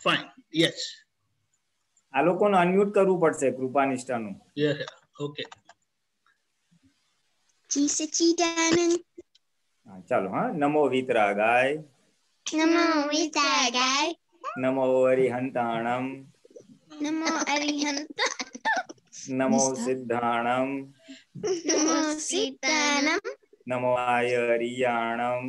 Fine. Yes. આ લોકોને unmute કરવું પડશે કૃપાનિષ્ઠાનું. Yeah. Okay. જી સચ્ચિદાનંદ. ચાલો હા. નમો વિતરાગાય. નમો વિતરાગાય. નમો અરિહંતાણમ. નમો અરિહંત. નમો સિદ્ધાણમ. નમો સીતાનમ. નમો આયરિયાણમ.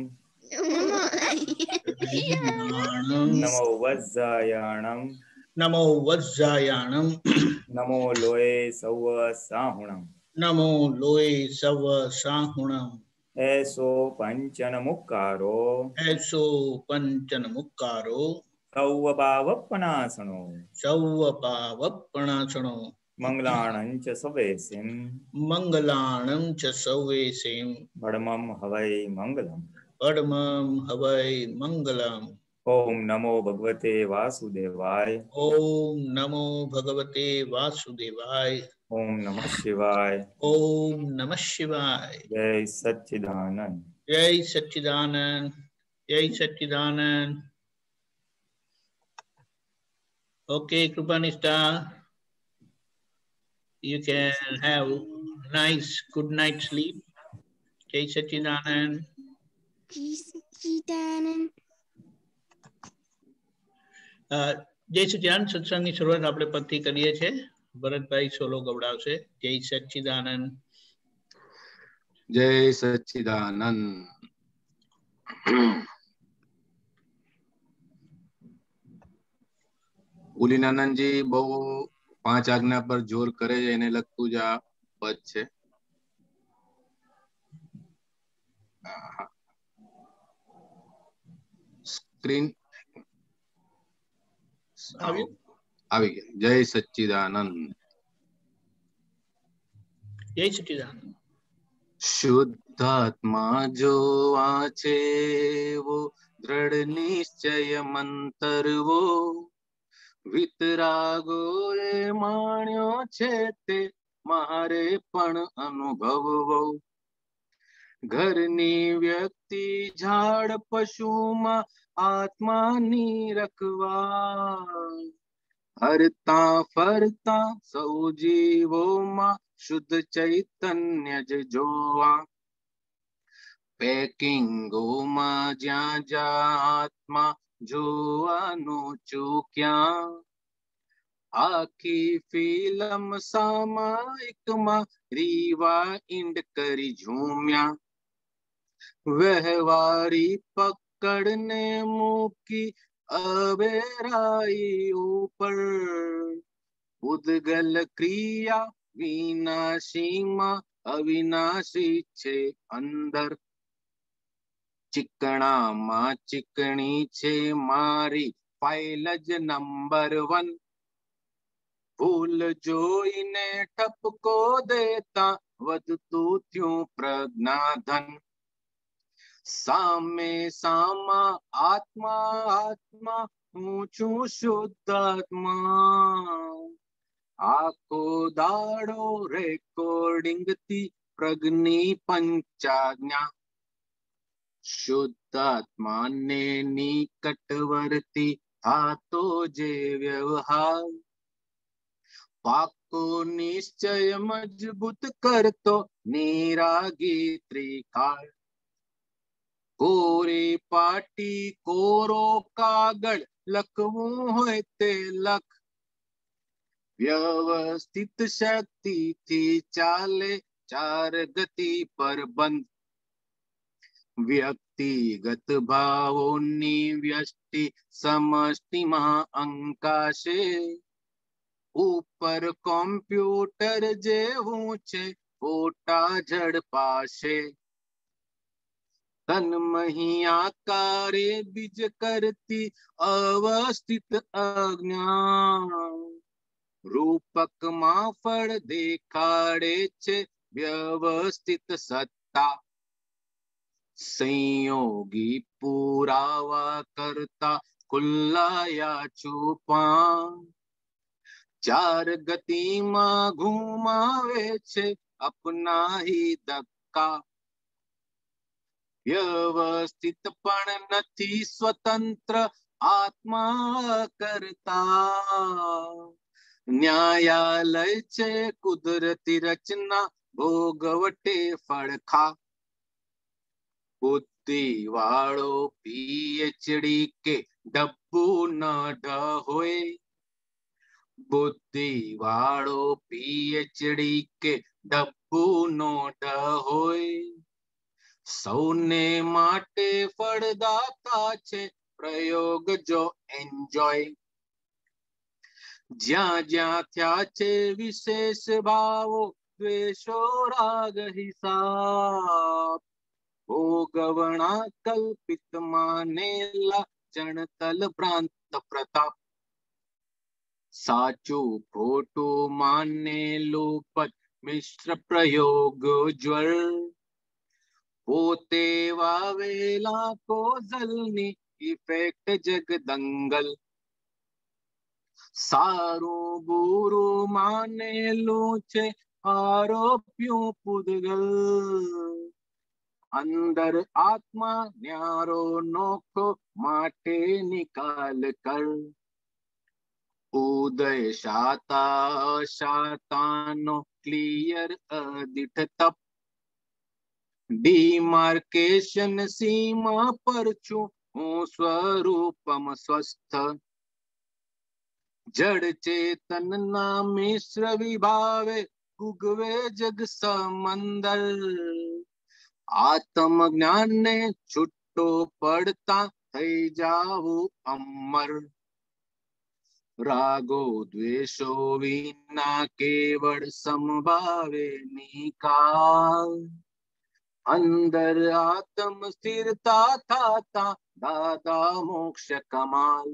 નમો વજ્જાયાણમ. Namo Vajjayanam. નમો લોય સૌ સાહુણમ. Namo Loe Sava Sahunam. એસો પંચન મુક્કારો. Eso Panchana Mukkaro. સૌ પાવપનાસણો. Sauva Pavappanasano. મંગલાણંચ સવેસિમ. Mangalanam cha Savesim. ભડમમ હવૈ Mangalam. Padmam Havai Mangalam. ઓમ નમો ભગવતે વાસુદેવાય. Om Namo Bhagavate Vasudevaya. ઓમ નમઃ શિવાય. Om Namah Shivaya. જય સચ્ચિદાનંદ. Jai Satchidanand. Jai Satchidanand. Okay, Krupanishta. You can have nice good night sleep. Jai Satchidanand. જી સચ્ચિદાનંદ. જય સચ્ચિદાનંદ સત્સંગની શરૂઆત આપણે પદથી કરીએ છીએ. ભરતભાઈ સોલો ગવડાવશે. જય સચ્ચિદાનંદ. જય સચ્ચિદાનંદ. ભૂલીનાનંદજી બહુ 5 આજ્ઞા પર જોર કરે છે, એને લગતું જ આ પદ છે. સ્ક્રીન આવી ગયા. જય સચ્ચિદાનંદ. જય સચ્ચિદાનંદ. શુદ્ધાત્મા જો વાંચે વો દ્રઢ નિશ્ચય મંતરવો. વિતરાગો એ માણ્યો છે તે મારે પણ અનુભવવો. ઘરની વ્યક્તિ ઝાડ પશુમાં આત્માની રખવા. હરતા ફરતા સૌ જીવોમાં શુદ્ધ ચૈતન્ય જ જોવા. પેકિંગોમાં જ્યાં જ્યાં આત્મા જોવાનું ચૂક્યા. આખી ફિલ્મ સામાયિકમાં રીવાઇન્ડ કરી ઝૂમ્યા. વ્યવહારી પકડને મૂકી અવેરાઈ ઉપર. ઉદ્ગલ ક્રિયા વિનાશીમાં અવિનાશી છે અંદર. ચીકણામાં ચીકણી છે મારી ફાઇલ જ નંબર 1. ભૂલ જોઈને ઠપકો દેતા વધતું થયું પ્રજ્ઞાધન. સામે સામા આત્મા આત્મા હું છું શુદ્ધાત્મા. આખો દાડો રેકોર્ડિંગ થી પ્રજ્ઞની પંચાજ્ઞા. શુદ્ધાત્માને નિકટવર્તી થાતો જે વ્યવહાર. પાકો નિશ્ચય મજબૂત કરતો નિરાગી ત્રિકાળ. કોરી પાટી કોરો કાગળ લખવું હોય તે લખ. વ્યવસ્થિત શક્તિથી ચાલે 4 ગતિ પર બંધ. વ્યક્તિગત ભાવોની વ્યષ્ટિ સમષ્ટિમાં અંકાશે. ઉપર કોમ્પ્યુટર જેવું છે ફોટા ઝડપાશે. તન્મહી આકારે બીજ કરતી અવસ્થિત અજ્ઞા. રૂપકમાં ફળ દેખાડે છે વ્યવસ્થિત સત્તા. સંયોગી પુરાવા કરતા ખુલ્લાયા છુપા. 4 ગતિમાં ઘુમાવે છે અપના ही ધક્કા. વ્યવસ્થિત પણ નથી સ્વતંત્ર આત્મા કરતા ન્યાયાલય છે કુદરતી રચના ભોગવટે ફળખા બુદ્ધિ વાળો પીએચડી કે ડબ્બુ ન હોય બુદ્ધિ વાળો પીએચડી કે ડબ્બુ નો હોય સૌને માટે ફળદાતા છે પ્રયોગ જો એન્જોય જ્યાં જ્યાં થયા છે વિશેષ ભાવો દ્વેષો રાગ હિસાબ ભોગવણા કલ્પિત માનેલા જણતલ ભ્રાંત પ્રતાપ સાચું ખોટું માનેલું પદ મિશ્ર પ્રયોગ જ્વર પોતે વાવેલા કોઝલની ઇફેક્ટ જગદંગલ સારું બુરું માનેલું છે આરોપ્યું પૂદગલ અંદર આત્મા ન્યારો નોખો માટે નિકાલ કર ઉદય શાતાનો ક્લિયર અદિઠ તપ ડિમાર્કેશન સીમા પર છું હું સ્વરૂપમ સ્વસ્થ જડ ચેતન ના મિશ્ર વિભાવે ઉગવે જગ સમંદર આત્મ જ્ઞાન ને છૂટો પડતા થઈ જાવું અમર રાગો દ્વેષો વિના કેવળ સંભાવે નિકાલ અંદર આત્મ સ્થિરતા થતા દાદા મોક્ષ કમાલ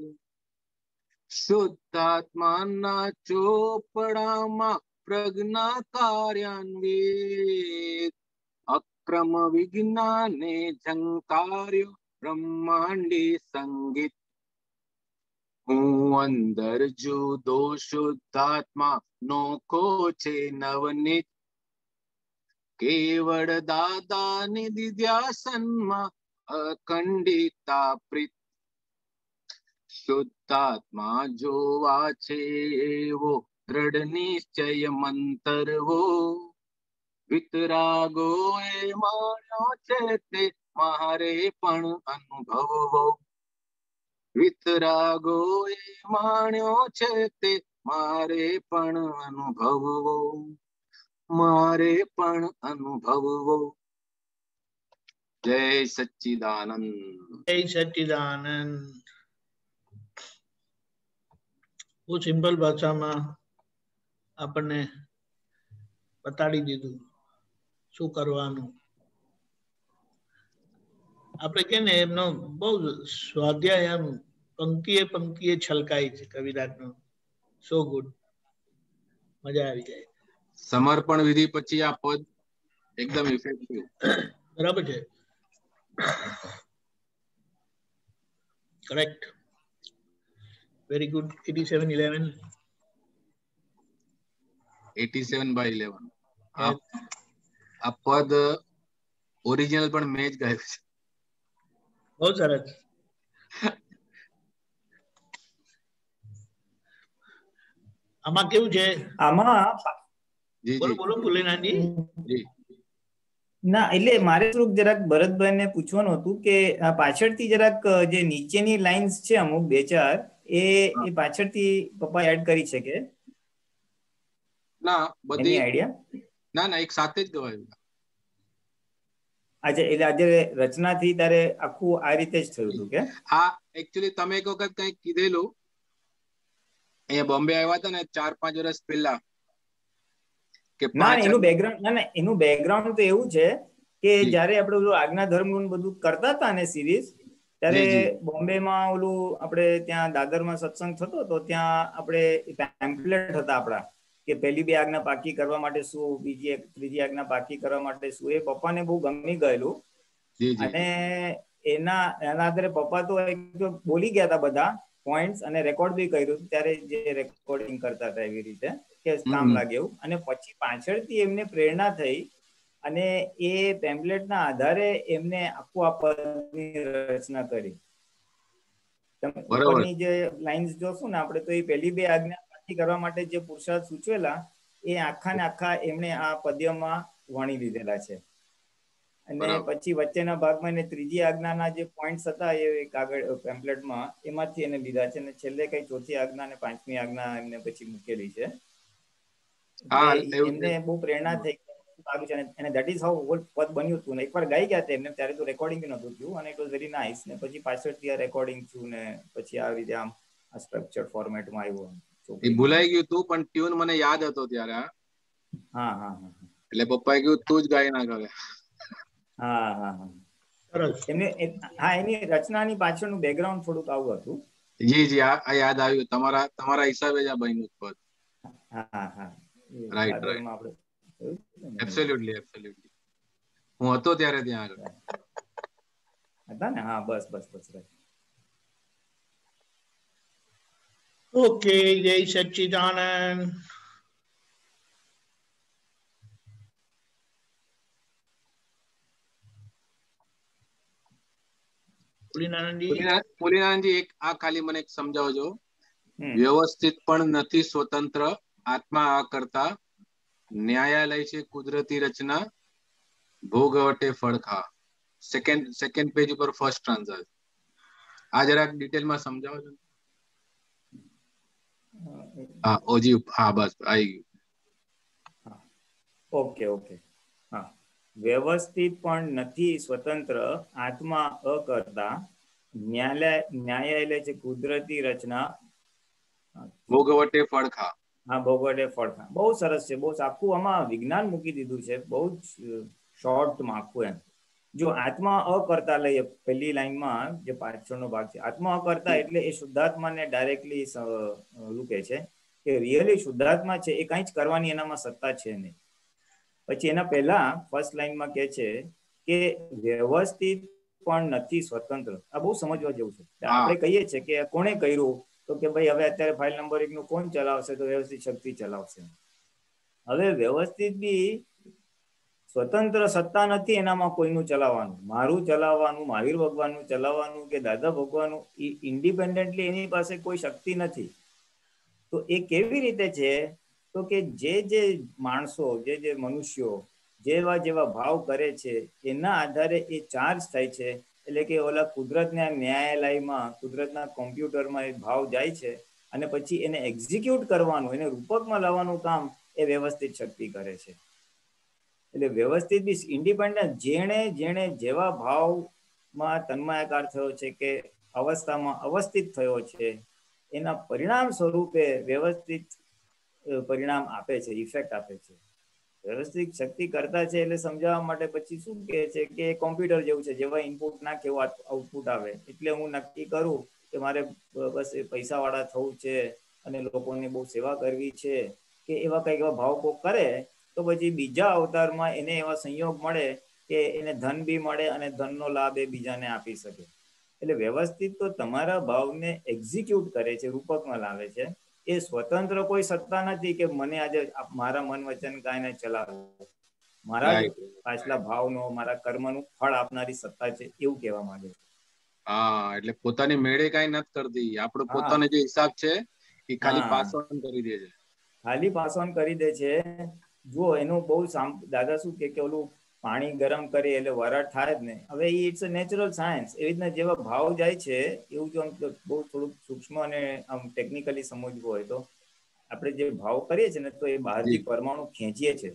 શુદ્ધાત્માના ચોપડામાં પ્રજ્ઞા કાર્યાન્વિત અક્રમ વિજ્ઞાને ઝંકાર્યો બ્રહ્માંડી સંગીત હું અંદર જુદો શુદ્ધાત્મા નોખો છે નવનીત કેવળ દાદાની દિધ્યાસનમાં અખંડિતા પ્રીત શુદ્ધાત્મા જોવા છે એવો દ્રઢ નિશ્ચય મંતરવો વિતરાગો એ માણ્યો છે તે મારે પણ અનુભવવો વિતરાગો એ માણ્યો છે તે મારે પણ અનુભવવો મારે પણ અનુભવવો જય સચ્ચિદાનંદ જય સચ્ચિદાનંદ બહુ સિમ્પલ ભાષામાં આપણને બતાડી દીધું શું કરવાનું આપણે કે ને એમનો બહુ સ્વાધ્યાય એમ પંક્તિએ છલકાય છે કવિરાજનો સો ગુડ મજા આવી જાય સમર્પણ વિધિ પછી આ પદ એકદમ ઇફેક્ટિવ બરાબર છે કરેક્ટ વેરી ગુડ 8711 87/11 આ પદ ઓરિજિનલ પણ મેં જ ગાયું છે બહુ સરસ આમાં કેવું છે આમાં જી બોલો જી બોલો ભોલેનાથજી જી ના એટલે મારે થોડુંક જરાક ભરતભાઈને પૂછવાનું હતું કે આ પાછળથી જરાક જે નીચેની લાઇન્સ છે અમુક બે ચાર એ પાછળથી પપ્પા એડ કરી છે કે ના બધી આઈડિયા ના એક સાથે જ ગવાયું આજે એટલે આજે રચનાથી તારે આખું આ રીતે જ થયું હતું કે હા એકચ્યુઅલી તમે એક વખત કંઈક કીધેલું અહીંયા બોમ્બે આવ્યા હતા ને 4-5 વર્ષ પહેલા કે ના એનું બેકગ્રાઉન્ડ તો એવું છે કે જયારે આપણે ઓલું આજ્ઞા ધર્મનું બધું કરતા હતા ને સિરીઝ ત્યારે બોમ્બેમાં ઓલું આપણે ત્યાં દાદરમાં સત્સંગ થતો તો ત્યાં આપણે પેમ્પલેટ હતા આપણા કે પહેલી બે આજ્ઞા પાકી કરવા માટે શું ત્રીજી આજ્ઞા પાકી કરવા માટે શું એ પપ્પાને બહુ ગમી ગયેલું અને એના આધારે પપ્પા તો બોલી ગયા હતા બધા પોઈન્ટ્સ અને રેકોર્ડ બી કર્યું ત્યારે જે રેકોર્ડિંગ કરતા હતા એવી રીતે કે કામ લાગે એવું અને પછી પાછળથી એમને પ્રેરણા થઈ અને એ પેમ્પલેટના આધારે એમને આખું આ પદની રચના કરી તમે બરોબર. ઉપરની જે લાઇન્સ જોશો ને આપણે, તો એ પહેલી બે આજ્ઞા પ્રાપ્તિ કરવા માટે જે પુરુષાર્થ સૂચવેલા એ આખા ને આખા એમણે આ પદ્યમાં વણી લીધેલા છે. અને બરાબર. પછી વચ્ચેના ભાગમાં એને ત્રીજી આજ્ઞાના જે પોઈન્ટ્સ હતા એ કાગળ પેમ્પલેટમાં એમાંથી એને લીધા છે, અને છેલ્લે કઈ ચોથી આજ્ઞા અને પાંચમી આજ્ઞા એમને પછી મૂકેલી છે. હા, એટલે એવું એમને બહુ પ્રેરણા થઈ સારું છે, અને ધેટ ઇઝ હાઉ હોલ પદ બન્યું હતું. ને એકવાર ગાઈ ગયા હતા એમને, ત્યારે તો રેકોર્ડિંગ નહોતું થયું, અને ઇટ વોઝ વેરી નાઇસ. ને પછી પાછળથી આ રેકોર્ડિંગ થયું ને પછી આવી રીતે આમ આ સ્ટ્રક્ચર ફોર્મેટમાં આવ્યું. એ ભૂલાઈ ગયું તું, પણ ટ્યુન મને યાદ હતો ત્યારે. હા હા હા એટલે પપ્પાએ કીધું તું જ ગાઈ નાખ હવે. હા હા હા સરસ. એમને હા, એની રચનાની પાછળનું બેકગ્રાઉન્ડ થોડુંક આવું હતું. જી જી, આ યાદ આવ્યું. તમારા હિસાબે જ આ બન્યું પદ. હા હા રાઈટ રાઈટ, દાદરમાં આપણે એબ્સોલ્યુટલી એબ્સોલ્યુટલી. હું હતો ત્યારે ત્યાં આગળ. હતા ને? હા, બસ બસ બસ. ઓકે, જય સચ્ચિદાનંદ. પુલિનાનંદજી, એક આ ખાલી મને એક સમજાવજો. વ્યવસ્થિત પણ નથી સ્વતંત્ર, આત્મા આ કરતા, ન્યાયાલય છે કુદરતી રચના, ભોગવટે ફળખા. સેકન્ડ પેજ ઉપર ફર્સ્ટ સ્ટાન્ઝા. આ જરાક ડિટેલમાં સમજાવજો. હા, ઓજી. હા, બસ આવી ગયું. Okay okay. હા, વ્યવસ્થિત પણ નથી સ્વતંત્ર, આત્મા અકર્તા, ન્યાયાલય છે કુદરતી રચના, ભોગવટે ફળખા. હા, ભોગવટે ફળખા. બહુ સરસ છે. બહુ આખું આમાં વિજ્ઞાન મૂકી દીધું છે, બહુ જ શોર્ટમાં આખું. એમ જો આત્મા અકર્તા લઈએ પહેલી લાઈનમાં, જે પાછળનો ભાગ છે, આત્મા અકર્તા એટલે એ શુદ્ધાત્માને ડાયરેક્ટલી રૂકે છે કે રિયલી શુદ્ધાત્મા છે એ કંઈ જ કરવાની એનામાં સત્તા છે નહીં. પછી એના પહેલા ફર્સ્ટ લાઈનમાં કે છે કે વ્યવસ્થિત પણ નથી સ્વતંત્ર. આ બહુ સમજવા જેવું છે. આપણે કહીએ છીએ કે કોણે કર્યું, તો કે ભાઈ હવે અત્યારે ફાઇલ નંબર 1 નું કોણ ચલાવશે, તો વ્યવસ્થિત શક્તિ ચલાવશે. હવે વ્યવસ્થિત બી સ્વતંત્ર સત્તા નથી એનામાં કોઈનું ચલાવવાનું. મારું ચલાવવાનું, મહાવીર ભગવાનનું ચલાવવાનું કે દાદા ભગવાનનું, એ ઇન્ડિપેન્ડન્ટલી એની પાસે કોઈ શક્તિ નથી. તો એ કેવી રીતે છે? તો કે જે માણસો, જે મનુષ્યો જેવા જેવા ભાવ કરે છે એના આધારે એ ચાર્જ થાય છે. એટલે કે ઓલા કુદરતના ન્યાયાલયમાં, કુદરતના કોમ્પ્યુટરમાં એ ભાવ જાય છે, અને પછી એને એક્ઝિક્યુટ કરવાનું, એને રૂપકમાં લાવવાનું કામ એ વ્યવસ્થિત શક્તિ કરે છે. એટલે વ્યવસ્થિત બી ઇન્ડિપેન્ડન્ટ, જેણે જેવા ભાવમાં તન્માયાકાર થયો છે કે અવસ્થામાં અવસ્થિત થયો છે, એના પરિણામ સ્વરૂપે વ્યવસ્થિત પરિણામ આપે છે, ઇફેક્ટ આપે છે. વ્યવસ્થિત શક્તિ કરતા છે એટલે સમજાવવા માટે પછી શું કહે છે કે કોમ્પ્યુટર જેવું છે, જેવા ઇનપુટ નાખે એવું આઉટપુટ આવે. એટલે હું નક્કી કરું કે મારે બસ પૈસા વાળા થવું છે અને લોકોની બહુ સેવા કરવી છે, કે એવા કંઈક એવા ભાવ કોક કરે, તો પછી બીજા અવતારમાં એને એવા સંયોગ મળે કે એને ધન બી મળે અને ધનનો લાભ એ બીજાને આપી શકે. એટલે વ્યવસ્થિત તો તમારા ભાવને એક્ઝિક્યુટ કરે છે, રૂપકમાં લાવે છે. એ સ્વતંત્ર કોઈ સત્તા નથી કે મને આજે મારા મન વચન કાયને ચલાવે. મારા જ પાછલા ભાવનો, મારા કર્મનું ફળ આપનારી સત્તા છે, એવું કહેવા માંગે છે. હા, એટલે પોતાની મેળે કઈ નથી કરતી. આપણો હા પોતાનો જે હિસાબ છે એ ખાલી હા, પાસ ઓન કરી દે છે. ખાલી પાસ ઓન કરી દે છે. જો એનું બહુ દાદા શું કે ઓલું પાણી ગરમ કરી એટલે વરાળ થાય જ ને. હવે ઇટ્સ અ નેચરલ સાયન્સ. એવી રીતના જેવા ભાવ જાય છે, એવું જો આમ બહુ થોડુંક સૂક્ષ્મ અને આમ ટેકનિકલી સમજવું હોય તો, આપણે જે ભાવ કરીએ છીએ ને, તો એ બહારથી પરમાણુ ખેંચીએ છીએ.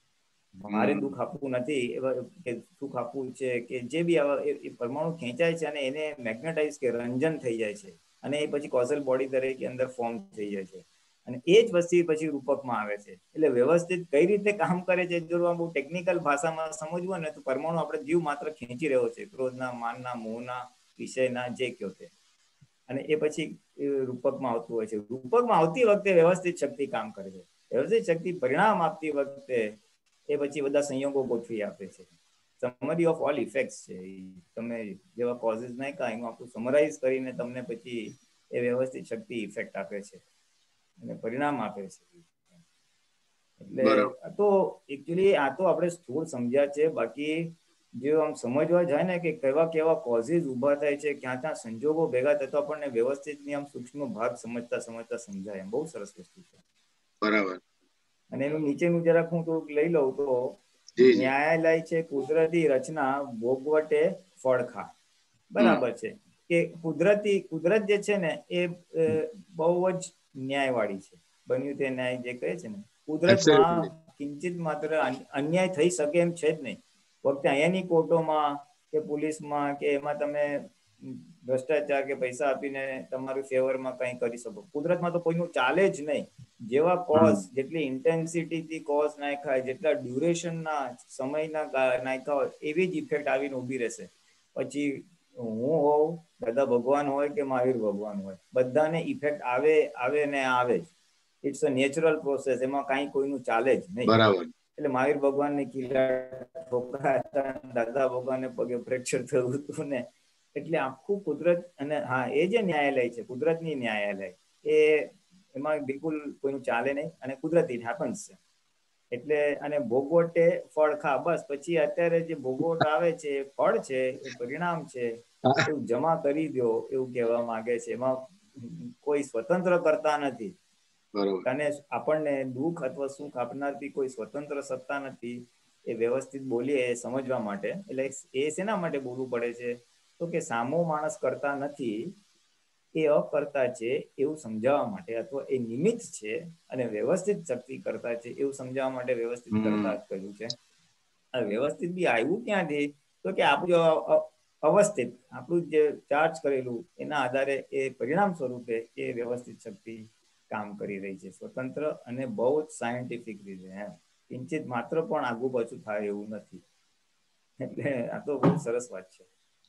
મારે દુઃખ આપવું નથી, કે સુખ આપવું છે કે જે બી પરમાણુ ખેંચાય છે અને એને મેગ્નેટાઈઝ કે રંજન થઈ જાય છે, અને એ પછી કોઝલ બોડી તરીકે અંદર ફોર્મ થઈ જાય છે. અને એ જ વસ્તુ પછી રૂપકમાં આવે છે. એટલે વ્યવસ્થિત કઈ રીતે કામ કરે છે, જો બહુ ટેકનિકલ ભાષામાં સમજવું ને, તો પરમાણુ આપણે જીવ માત્ર ખેંચી રહ્યો છે, ક્રોધના, માનના, મોહના, વિષયના, જે કયો તે. અને એ પછી રૂપકમાં આવતું હોય છે. રૂપકમાં આવતી વખતે વ્યવસ્થિત શક્તિ કામ કરે છે. વ્યવસ્થિત શક્તિ પરિણામ આપતી વખતે એ પછી બધા સંયોગો ગોઠવી આપે છે. સમરી ઓફ ઓલ ઇફેક્ટ છે. તમે જેવા કોઝિસ નાખ્યા એનું આખું સમરાઈઝ કરીને તમને પછી એ વ્યવસ્થિત શક્તિ ઇફેક્ટ આપે છે અને પરિણામ આપે છે. એટલે બરાબર. આ તો એકચુઅલી આ તો આપણે સ્થૂળ સમજ્યા છે. બાકી જો આમ સમજવા જાય ને કે કેવા કોઝિસ ઉભા થાય છે, ક્યાં ક્યાં સંજોગો ભેગા થતા આપણને વ્યવસ્થિત ની આમ સૂક્ષ્મ ભાગ સમજતા સમજાય. બહુ સરસ વસ્તુ છે. બરાબર. અને એનું નીચેનું જરાક હું થોડુંક લઈ લઉં તો ન્યાયાલય છે કુદરતી રચના ભોગવટે ફળખા. બરાબર છે કે કુદરત જે છે ને એ બહુ જ ન્યાયવાળી છે. બન્યું તે ન્યાય જે કહે છે ને, કુદરતમાં કિંચિત માત્ર અન્યાય થઈ શકે એમ છે જ નહીં. વખતે અહીંયાની કોર્ટોમાં કે પોલીસમાં કે એમાં તમે ભ્રષ્ટાચાર કે પૈસા આપીને તમારું ફેવરમાં કંઈ કરી શકો. કુદરતમાં તો કોઈનું ચાલે જ નહીં. જેવા કોઝ જેટલી ઇન્ટેન્સિટીથી કોઝ નાખાય, જેટલા ડ્યુરેશનના સમયના નાખ્યા હોય, એવી જ ઇફેક્ટ આવીને ઊભી રહેશે. પછી હું હોઉં, દાદા ભગવાન હોય કે મહાવીર ભગવાન હોય, બધાને ઇફેક્ટ આવે ને આવે જ. It's a natural process. એમાં કાંઈ કોઈનું ચાલે જ નહીં. બરાબર. એટલે મહાવીર ભગવાનને દાદા ભગવાનને પગે ફ્રેક્ચર થયું હતું ને, એટલે આખું કુદરત. અને હા, એ જે ન્યાયાલય છે, કુદરતની ન્યાયાલય, એ એમાં બિલકુલ કોઈનું ચાલે નહીં અને કુદરતી હેપન્સ છે. એટલે અને ભોગવટે ફળ ખા. બસ પછી અત્યારે જે ભોગવટ આવે છે એ ફળ છે, એ પરિણામ છે, એવું જમા કરી દો એવું કહેવા માંગે છે. એમાં કોઈ સ્વતંત્ર કરતા નથી. અને આપણને દુઃખ અથવા સુખ આપનાર બી કોઈ સ્વતંત્ર સત્તા નથી. એ વ્યવસ્થિત બોલીએ એ સમજવા માટે. એટલે એ શેના માટે બોલવું પડે છે? તો કે સામો માણસ કરતા નથી, એ અકર્તા છે એવું સમજાવવા માટે, અથવા એ નિમિત્ત છે અને વ્યવસ્થિત શક્તિ કરતા છે એવું સમજાવવા માટે વ્યવસ્થિત કરતા કહ્યું છે. આ વ્યવસ્થિત બી આવ્યું ક્યાંથી? તો કે આપણું અવસ્થિત, આપણું જે ચાર્જ કરેલું એના આધારે એ પરિણામ સ્વરૂપે એ વ્યવસ્થિત શક્તિ કામ કરી રહી છે, સ્વતંત્ર અને બહુ જ સાયન્ટિફિક રીતે. કિંચિત માત્ર પણ આગુ પાછું થાય એવું નથી. એટલે આ તો બહુ સરસ વાત છે.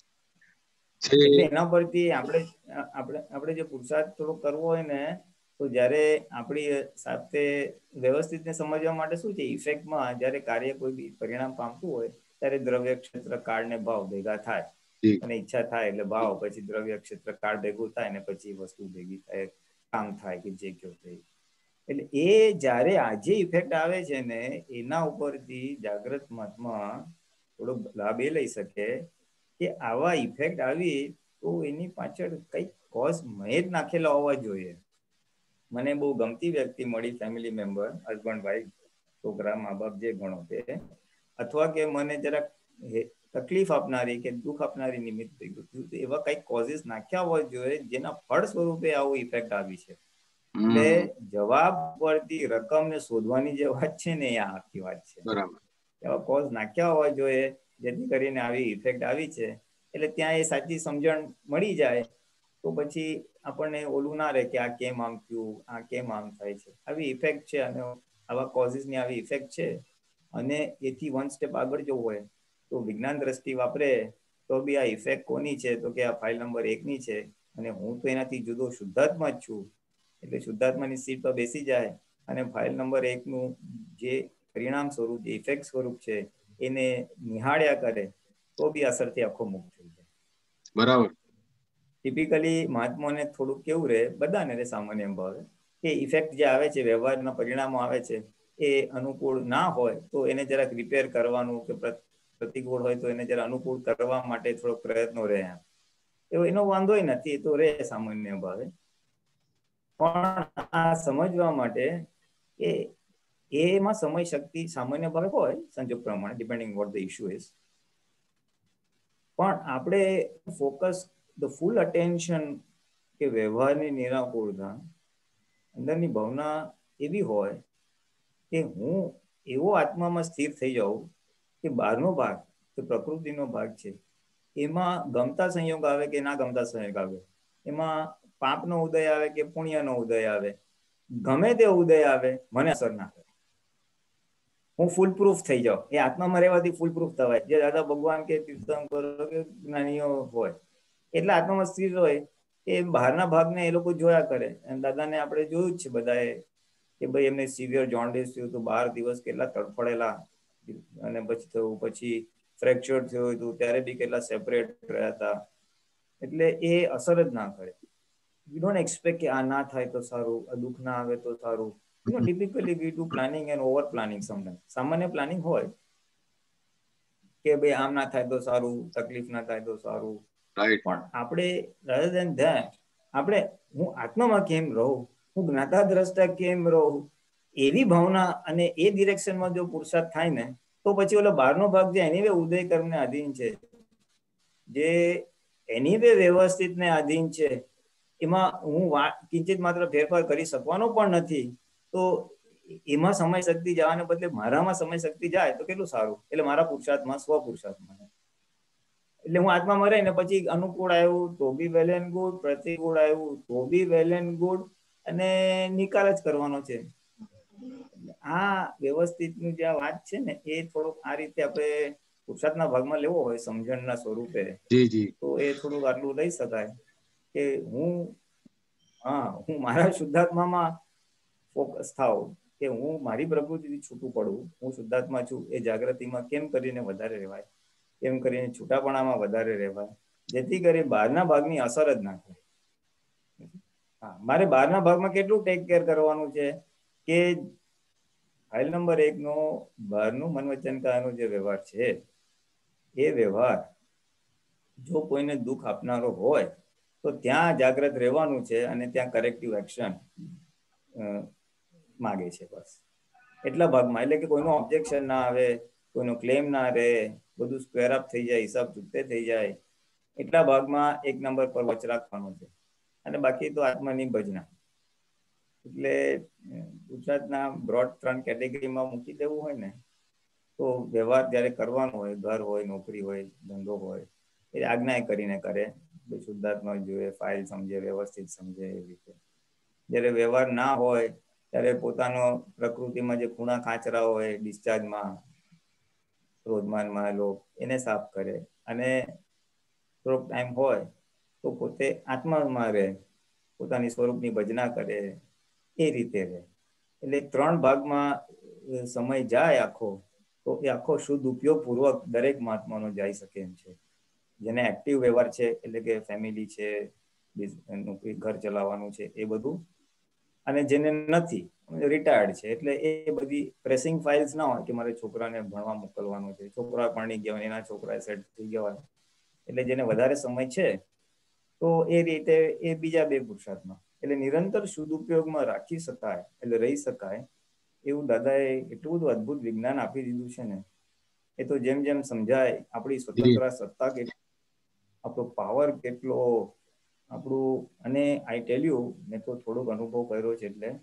એટલે એના પરથી આપણે જે પુરુષાર્થ થોડો કરવો હોય ને, તો જયારે આપણી સાથે વ્યવસ્થિતને સમજવા માટે શું છે, ઇફેક્ટમાં જયારે કાર્ય કોઈ બી પરિણામ પામતું હોય ત્યારે દ્રવ્ય, ક્ષેત્ર, કાળ ને ભાવ ભેગા થાય. અને ઈચ્છા થાય એટલે ભાવ, પછી દ્રવ્ય, ક્ષેત્ર, કાળ ભેગું થાય ને પછી વસ્તુ ભેગી થાય, કામ થાય કે જે કયો તે. એટલે એ જયારે આજે ઇફેક્ટ આવે છે ને, એના ઉપરથી જાગ્રત મહાત્મા થોડો લાભ એ લઈ શકે કે આવા ઇફેક્ટ આવી તો એની પાછળ કઈક કોઝ મેં જ નાખેલા હોવા જોઈએ. મને બહુ ગમતી વ્યક્તિ મળી, ફેમિલી મેમ્બર, હસબન્ડ વાઈફ, છોકરા, મા બાપ જે ગણો તે, અથવા કે મને જરાક તકલીફ આપનારી કે દુઃખ આપનારી નિમિત્ત થઈ ગયું, એવા કઈક કોઝિસ નાખ્યા હોય જોઈએ જેના ફળ સ્વરૂપે આવું ઇફેક્ટ આવી છે. એટલે જવાબ પરથી રકમ ને શોધવાની જે વાત છે ને, એ આખી વાત છે. એવા કોઝ નાખ્યા હોવા જોઈએ જેથી કરીને આવી ઇફેક્ટ આવી છે. એટલે ત્યાં એ સાચી સમજણ મળી જાય તો પછી આપણને ઓલું ના રહે કે આ કેમ આમ થયું, આ કેમ આમ થાય છે. આવી ઇફેક્ટ છે અને આવા કોઝિસ ની આવી ઇફેક્ટ છે. અને એથી વન સ્ટેપ આગળ જવું હોય તો વિજ્ઞાન દ્રષ્ટિ વાપરે તો બી આ ઇફેક્ટ કોની છે? તો કે આ ફાઇલ નંબર 1 ની છે. અને હું તો એનાથી જુદો શુદ્ધાત્મા જ છું. એટલે શુદ્ધાત્માની સીટ પર બેસી જાય અને ફાઇલ નંબર 1 નું જે પરિણામ સ્વરૂપ, જે ઇફેક્ટ સ્વરૂપ છે, એને નિહાળ્યા કરે તો બી અસરથી આખો મુક્ત થઈ જાય. બરાબર. ટિપિકલી મહાત્માને થોડુંક કેવું રહે, બધાને રે સામાન્ય ભાવે, કે ઇફેક્ટ જે આવે છે, વ્યવહારના પરિણામો આવે છે, એ અનુકૂળ ના હોય તો એને જરાક રિપેર કરવાનું, કે પ્રતિકૂળ હોય તો એને જરા અનુકૂળ કરવા માટે થોડોક પ્રયત્નો રહે. એવો એનો વાંધોય નથી, એ તો રે સામાન્ય ભાવે. પણ આ સમજવા માટે કે એમાં સમય શક્તિ સામાન્ય ભાવે હોય સંજોગ પ્રમાણે, depending what the issue is. પણ આપણે ફોકસ, ધ ફૂલ અટેન્શન કે વ્યવહારની નિરાકુરતા, અંદરની ભાવના એવી હોય કે હું એવો આત્મામાં સ્થિર થઈ જાઉં કે બહારનો ભાગ, કે પ્રકૃતિનો ભાગ છે, એમાં ગમતા સંયોગ આવે કે ના ગમતા સંયોગ આવે, એમાં પાપનો ઉદય આવે કે પુણ્યનો ઉદય આવે, ગમે તે ઉદય આવે, મને અસર ના કરે. હું ફૂલ પ્રૂફ થઈ જાઉં. એ આત્મામાં રહેવાથી ફૂલ પ્રૂફ થવાય. જે દાદા ભગવાન કે તીર્થંકરો કે જ્ઞાનીઓ હોય, એટલે આત્મામાં સ્થિર હોય, એ બહારના ભાગને એ લોકો જોયા કરે. અને દાદાને આપણે જોયું જ છે બધાએ કે ભાઈ એમને સિવિયર જોન્ડિસ થયું હતું, 12 દિવસ કેટલા તડફડેલા, અને પછી થયું, પછી ફ્રેક્ચર થયું હતું ત્યારે બી કેટલા સેપરેટ રહ્યા હતા. એટલે એ અસર જ ના કરે. We don't expect કે આ ના થાય તો સારું, આ દુઃખ ના આવે તો સારું. Typically we do planning and over planning sometimes. સામાન્ય પ્લાનિંગ હોય કે ભાઈ આમ ના થાય તો સારું, તકલીફ ના થાય તો સારું. રાઈટ. પણ આપણે rather than that, આપણે હું આત્મામાં કેમ રહું, હું જ્ઞાતા દ્રષ્ટા કેમ રહું, એવી ભાવના અને એ ડિરેક્શનમાં જો પુરુષાર્થ થાય ને, તો પછી ઓલો બહારનો ભાગ જે એની વે ઉદય કર્મને આધીન છે, જે એની વે વ્યવસ્થિત ને આધીન છે, એમાં હું કિંચિત માત્ર ફેરફાર કરી શકવાનો પણ નથી. તો એમાં સમય શક્તિ જવાને બદલે મારામાં સમય શક્તિ જાય તો કેટલું સારું. એટલે મારા પુરુષાર્થમાં, સ્વ પુરુષાર્થમાં, એટલે હું આત્મામાં રહીને પછી અનુકૂળ આવ્યું તો બી વેલ એન્ડ ગુડ, પ્રતિકૂળ આવ્યું તો બી વેલ એન્ડ ગુડ, અને નિકાલ જ કરવાનો છે. આ વ્યવસ્થિત નું જે વાત છે ને, એ થોડુંક આ રીતે આપણે પુરુષાર્થના ભાગમાં લેવો હોય સમજણના સ્વરૂપે, તો એ થોડુંક આટલું લઈ શકાય કે હું મારા શુદ્ધાત્મામાં ફોકસ થાવ, કે હું મારી પ્રકૃતિથી છૂટું પડું, હું શુદ્ધાત્મા છું, એ જાગૃતિમાં કેમ કરીને વધારે રહેવાય, કેમ કરીને છૂટાપણામાં વધારે રહેવાય, જેથી કરી બહારના ભાગની અસર જ ના થાય. મારે બહારના ભાગમાં કેટલું ટેક કેર કરવાનું છે કે ફાઇલ નંબર 1 નો બહારનું મન વચન કાયાનો જે વ્યવહાર છે, એ વ્યવહાર જો કોઈને દુઃખ આપનારો હોય તો ત્યાં જાગ્રત રહેવાનું છે, અને ત્યાં કરેક્ટિવ એક્શન માગે છે. બસ એટલા ભાગમાં, એટલે કે કોઈનો ઓબ્જેક્શન ના આવે, કોઈનો ક્લેમ ના રહે, બધું સ્ક્વેર અપ થઈ જાય, હિસાબ ચૂકતે થઈ જાય, એટલા ભાગમાં 1 નંબર પર વચ રાખવાનો છે. અને બાકી તો આત્માની ભજના. એટલે ગુજરાતના બ્રોડ 3 કેટેગરીમાં મૂકી દેવું હોય ને, તો વ્યવહાર જયારે કરવાનો હોય, ઘર હોય, નોકરી હોય, ધંધો હોય, એ આજ્ઞા કરીને કરે, શુદ્ધાત્મા જોઈએ, ફાઇલ સમજે, વ્યવસ્થિત સમજે એ રીતે. જયારે વ્યવહાર ના હોય ત્યારે પોતાનો પ્રકૃતિમાં જે ખૂણા ખાંચરા હોય ડિસ્ચાર્જમાં, ક્રોધમાનમાં એને સાફ કરે, અને થોડોક ટાઈમ હોય તો પોતે આત્મામાં રહે, પોતાની સ્વરૂપની ભજના કરે, એ રીતે રહે. એટલે 3 ભાગમાં સમય જાય આખો, તો એ આખો શુદ્ધ ઉપયોગ પૂર્વક દરેક મહાત્માનો જઈ શકે એમ છે. જેને એક્ટિવ વ્યવહાર છે, એટલે કે ફેમિલી છે, નોકરી, ઘર ચલાવવાનું છે, એ બધું, અને જેને નથી, રિટાયર્ડ છે, એટલે એ બધી પ્રેસિંગ ફાઇલ્સ ના હોય કે મારે છોકરાને ભણવા મોકલવાનું છે, છોકરા પરણી ગયા હોય, એના છોકરા સેટ થઈ ગયા હોય, એટલે જેને વધારે સમય છે, તો એ રીતે એ બીજા 2 પુરુષાર્થમાં, એટલે નિરંતર શુદ્ધ ઉપયોગમાં રાખી શકાય, એટલે રહી શકાય એવું દાદાએ એટલું બધું અદ્ભુત વિજ્ઞાન આપી દીધું છે ને, એ તો જેમ જેમ સમજાય, આપણી સ્વતંત્ર સત્તા કેટલી, આપણો પાવર કેટલો, આપણું. અને આઈ ટેલ યુ, મેં તો થોડોક અનુભવ કર્યો છે, એટલે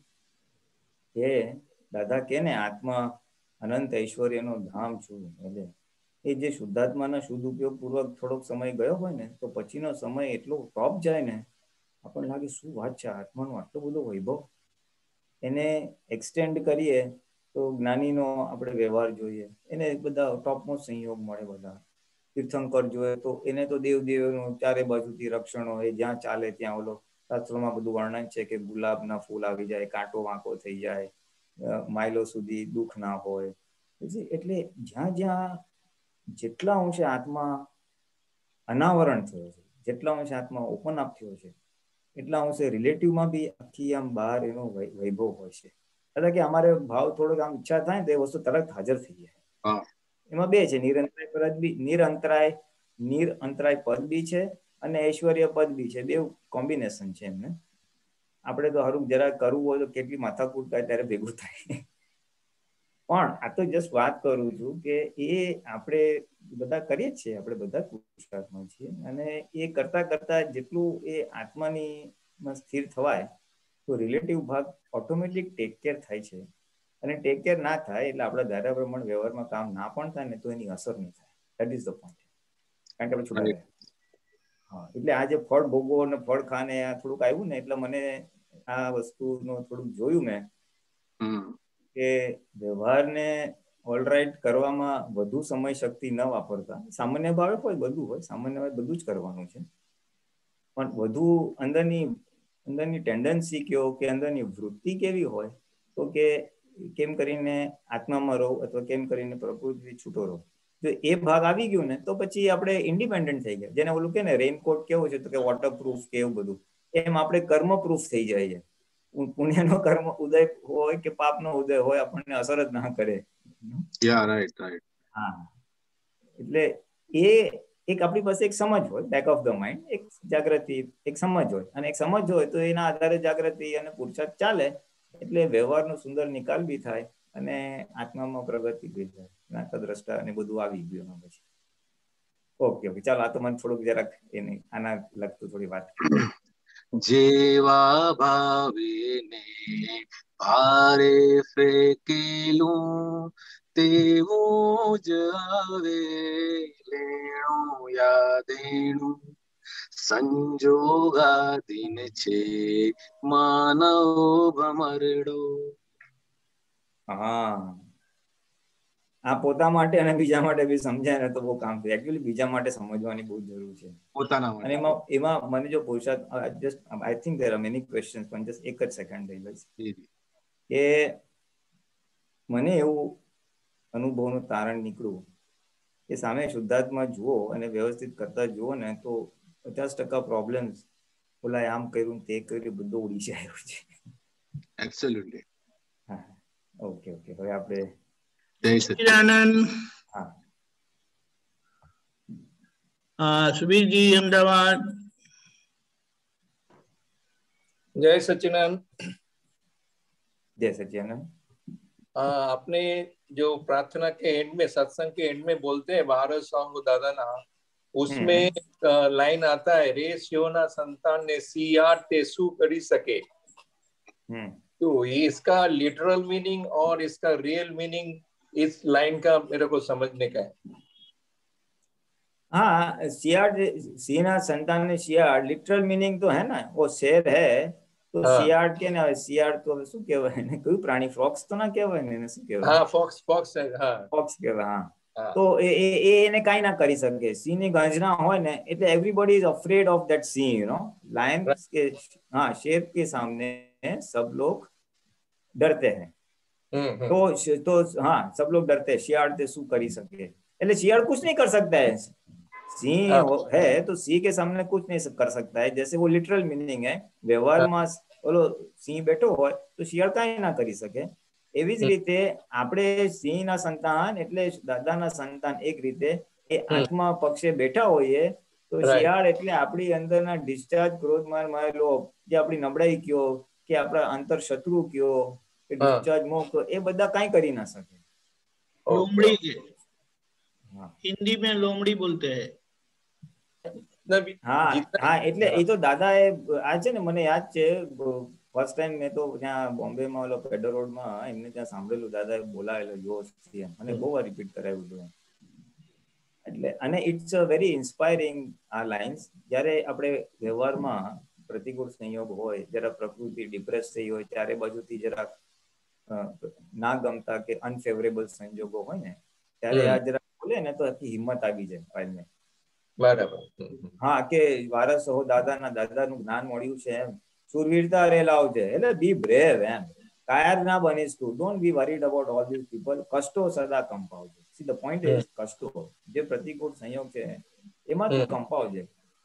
કે દાદા કે ને આત્મા અનંત ઐશ્વર્યનો ધામ છું, એટલે એ જે શુદ્ધાત્માના શુદ્ધ ઉપયોગ પૂર્વક થોડોક સમય ગયો હોય ને, તો પછીનો સમય એટલો ટોપ જાય ને, આપણને લાગે શું વાત છે, આત્માનો આટલો બધો વૈભવ. એને એક્સટેન્ડ કરીએ તો જ્ઞાનીનો આપણે વ્યવહાર જોઈએ, એને બધા ટોપમોસ્ટ સંયોગ મળે. બધા તીર્થંકર જોઈએ તો એને તો દેવદેવનું ચારે બાજુથી રક્ષણ હોય, જ્યાં ચાલે ત્યાં. ઓલો શાસ્ત્રોમાં બધું વર્ણન છે કે ગુલાબના ફૂલ આવી જાય, કાંટો વાંકો થઈ જાય, માઇલો સુધી દુઃખ ના હોય. એટલે જ્યાં જ્યાં જેટલા અંશે આત્મા અનાવરણ થયો છે, જેટલા અંશે આત્મા ઓપન અપ થયો છે, એટલા અંશે રિલેટિવમાં બી આખી આમ બહાર એનો વૈભવ હોય છે. એટલે કે અમારે ભાવ થોડોક આમ ઈચ્છા થાય ને, તો એ વસ્તુ તરત હાજર થઈ જાય. એમાં 2 છે, નિરંતરાય પદ બી, નિરંતરાય પદ બી છે, અને ઐશ્વર્ય પદ બી છે. 2 કોમ્બિનેશન છે એમને. આપણે તો હારું જરા કરવું હોય તો કેટલી માથાકૂટ થાય ત્યારે ભેગું થાય. પણ આ તો જસ્ટ વાત કરું છું કે એ આપણે બધા કરીએ છીએ, આપણે બધા પુરુષાર્થમાં છીએ, અને એ કરતા કરતા જેટલું એ આત્માની સ્થિર થવાય, તો રિલેટિવ ભાગ ઓટોમેટિક ટેક કેર થાય છે. અને ટેક કેર ના થાય એટલે આપણા ધારા પ્રમાણે વ્યવહારમાં કામ ના પણ થાય ને, તો એની અસર નહીં થાય. That is the point. કારણ કે આપણે છૂટા રહ્યા. એટલે આ જે ફળ ભોગવો અને ફળ ખાને થોડુંક આવ્યું ને, એટલે મને આ વસ્તુનું થોડુંક જોયું મેં, કે વ્યવહારને ઓલરાઈટ કરવામાં વધુ સમય શક્તિ ન વાપરતા, સામાન્ય ભાવે હોય બધું હોય, સામાન્ય ભાવે બધું જ કરવાનું છે, પણ વધુ અંદરની ટેન્ડન્સી કયો કે અંદરની વૃત્તિ કેવી હોય, તો કે કેમ કરીને આત્મામાં રહો, અથવા કેમ કરીને પ્રકૃતિથી છૂટો રહો. જો એ ભાગ આવી ગયો ને, તો પછી આપણે ઇન્ડિપેન્ડન્ટ થઈ ગયા. જેને ઓલું કે ને રેઇનકોટ કેવું છે, તો કે વોટરપ્રૂફ કે એવું બધું, એમ આપણે કર્મ પ્રૂફ થઈ જાય છે. પુણ્યનો કર્મ ઉદય હોય કે પાપનો ઉદય હોય, આપણને અસર જ ના કરે. રાઈટ. હા, એટલે એ એક આપણી પાસે એક સમજ હોય, બેક ઓફ ધ માઇન્ડ, એક જાગૃતિ, એક સમજ હોય, અને એક સમજ હોય તો એના આધારે જાગૃતિ અને પુરુષાર્થ ચાલે, એટલે વ્યવહારનો સુંદર નિકાલ બી થાય અને આત્મામાં પ્રગતિ બી થાય, નાટક દ્રષ્ટા અને બધું આવી ગયું એમાં પછી. ઓકે ઓકે, ચાલો આ તો મને થોડુંક જરાક એને આના લગતું થોડી વાત. જેવા ભાવીને ભારે ફેંકેલું તેવું જ આવે લેણું યાદેણું, સંજોગાધીન છે માનવ ભમરડો. હા, આ પોતા માટે અને બીજા માટે બી સમજાય ને તો બહુ કામ થાય. એકચ્યુઅલી બીજા માટે સમજવાની બહુ જરૂર છે. પોતાના અને માટે. એમાં મને જો પુરુષાર્થ, just I think there are many questions, પણ જસ્ટ એક જ સેકન્ડ થઈ ગઈ કે મને એવું અનુભવનું તારણ નીકળ્યું કે સામે શુદ્ધાત્મા જુઓ અને વ્યવસ્થિત કરતા જુઓ ને તો 50% પ્રોબ્લેમ્સ, ઓલા આમ કર્યું તે કર્યું બધું ઉડી જાય છે. એબ્સોલ્યુટલી. હા, ઓકે ઓકે, હવે આપણે જય સચ્ચિદાનંદ. હા, સુબીરજી अहमदाबाद. जय सच्चिदानंद. जय सच्चिदानंद. आपने जो प्रार्थना के एंड में, सत्संग के एंड में बोलते हैं 12 सॉन्ग दादा ना, उसमें लाइन आता है, रे शिवना संतान ने सिया टेसु करी सके. तो इसका लिटरल मीनिंग और इसका रियल मीनिंग इस लाइन का मेरे को समझने का है. हाँ, शियाड़, सीना संतान ने शियाड़, लिटरल मीनिंग तो है ना, वो शेर है तो शियाड़ के ना, शियाड़ तो શું કહેવાય ને, કયું પ્રાણી, ફોક્સ તો ના કહેવાય ને, એને શું કહેવાય? હા, ફોક્સ है. હા, ફોક્સ કહેવાય. હા, તો એને કાઈ ના કરી શકે. સિંહ ની ગર્જના હોય ને એટલે everybody is afraid of that સિંહ, યુ નો. लायन के, हाँ, शेर के सामने सब लोग डरते हैं. तो हाँ, सब लोग डरते हैं. शियाड़ ते શું કરી શકે? એટલે शियाड़ कुछ नहीं कर सकता है. सिंह है तो सिंह के सामने कुछ नहीं कर सकता है. जैसे वो लिटरल मीनिंग है, વ્યવહારમાં ઓલો સિંહ બેઠો હોય તો શિયાળ કાંઈ ના કરી શકે. એવી જ રીતે આપણે સિંહના સંતાન એટલે દાદાના સંતાન એક રીતે એ આત્મા પક્ષે બેઠા હોઈએ તો શિયાળ એટલે આપણી અંદરના ડિસ્ચાર્જ ક્રોધમાન મારેલો, જે આપણી નબળાઈ કયો કે આપણા અંતર શત્રુ કયો કે ડિસ્ચાર્જ મોહ કયો, એ બધા કાંઈ કરી ના શકે. लोमड़ी के हिंदी में लोमड़ी बोलते हैं. હા હા, એટલે એ તો દાદાએ આ છે ને, મને યાદ છે ફર્સ્ટ ટાઈમ મેં તો ત્યાં બોમ્બેમાં ઓલો પેડર રોડમાં એમને ત્યાં સાંભળેલું, દાદાએ બોલાવેલો જોશ થી, મને બહુ વાર રિપીટ કરાવ્યું હતું. એટલે અને ઇટ્સ અ વેરી ઇન્સ્પાયરિંગ આ લાઇન્સ. જ્યારે આપણે વ્યવહારમાં પ્રતિકૂળ સંયોગ હોય, જરા પ્રકૃતિ ડિપ્રેસ થઈ હોય, ત્યારે બાજુથી જરાક ના ગમતા કે અનફેવરેબલ સંજોગો હોય ને, ત્યારે આ જરા બોલે ને તો આખી હિંમત આવી જાય ફાઇલને. બરાબર. હા, કે વારસ હો દાદાના, દાદાનું જ્ઞાન મળ્યું છે એમ, સુરવીરતા રે લાવજે, એટલે બી બ્રેવ એમ, કાયર ના બનીશ તું, don't be worried about all this people, કષ્ટો સદા કંપાવજે. સી ધ પોઈન્ટ ઇઝ કષ્ટો, જે પ્રતિકૂળ સંયોગ છે એમાં તું કંપાવજે.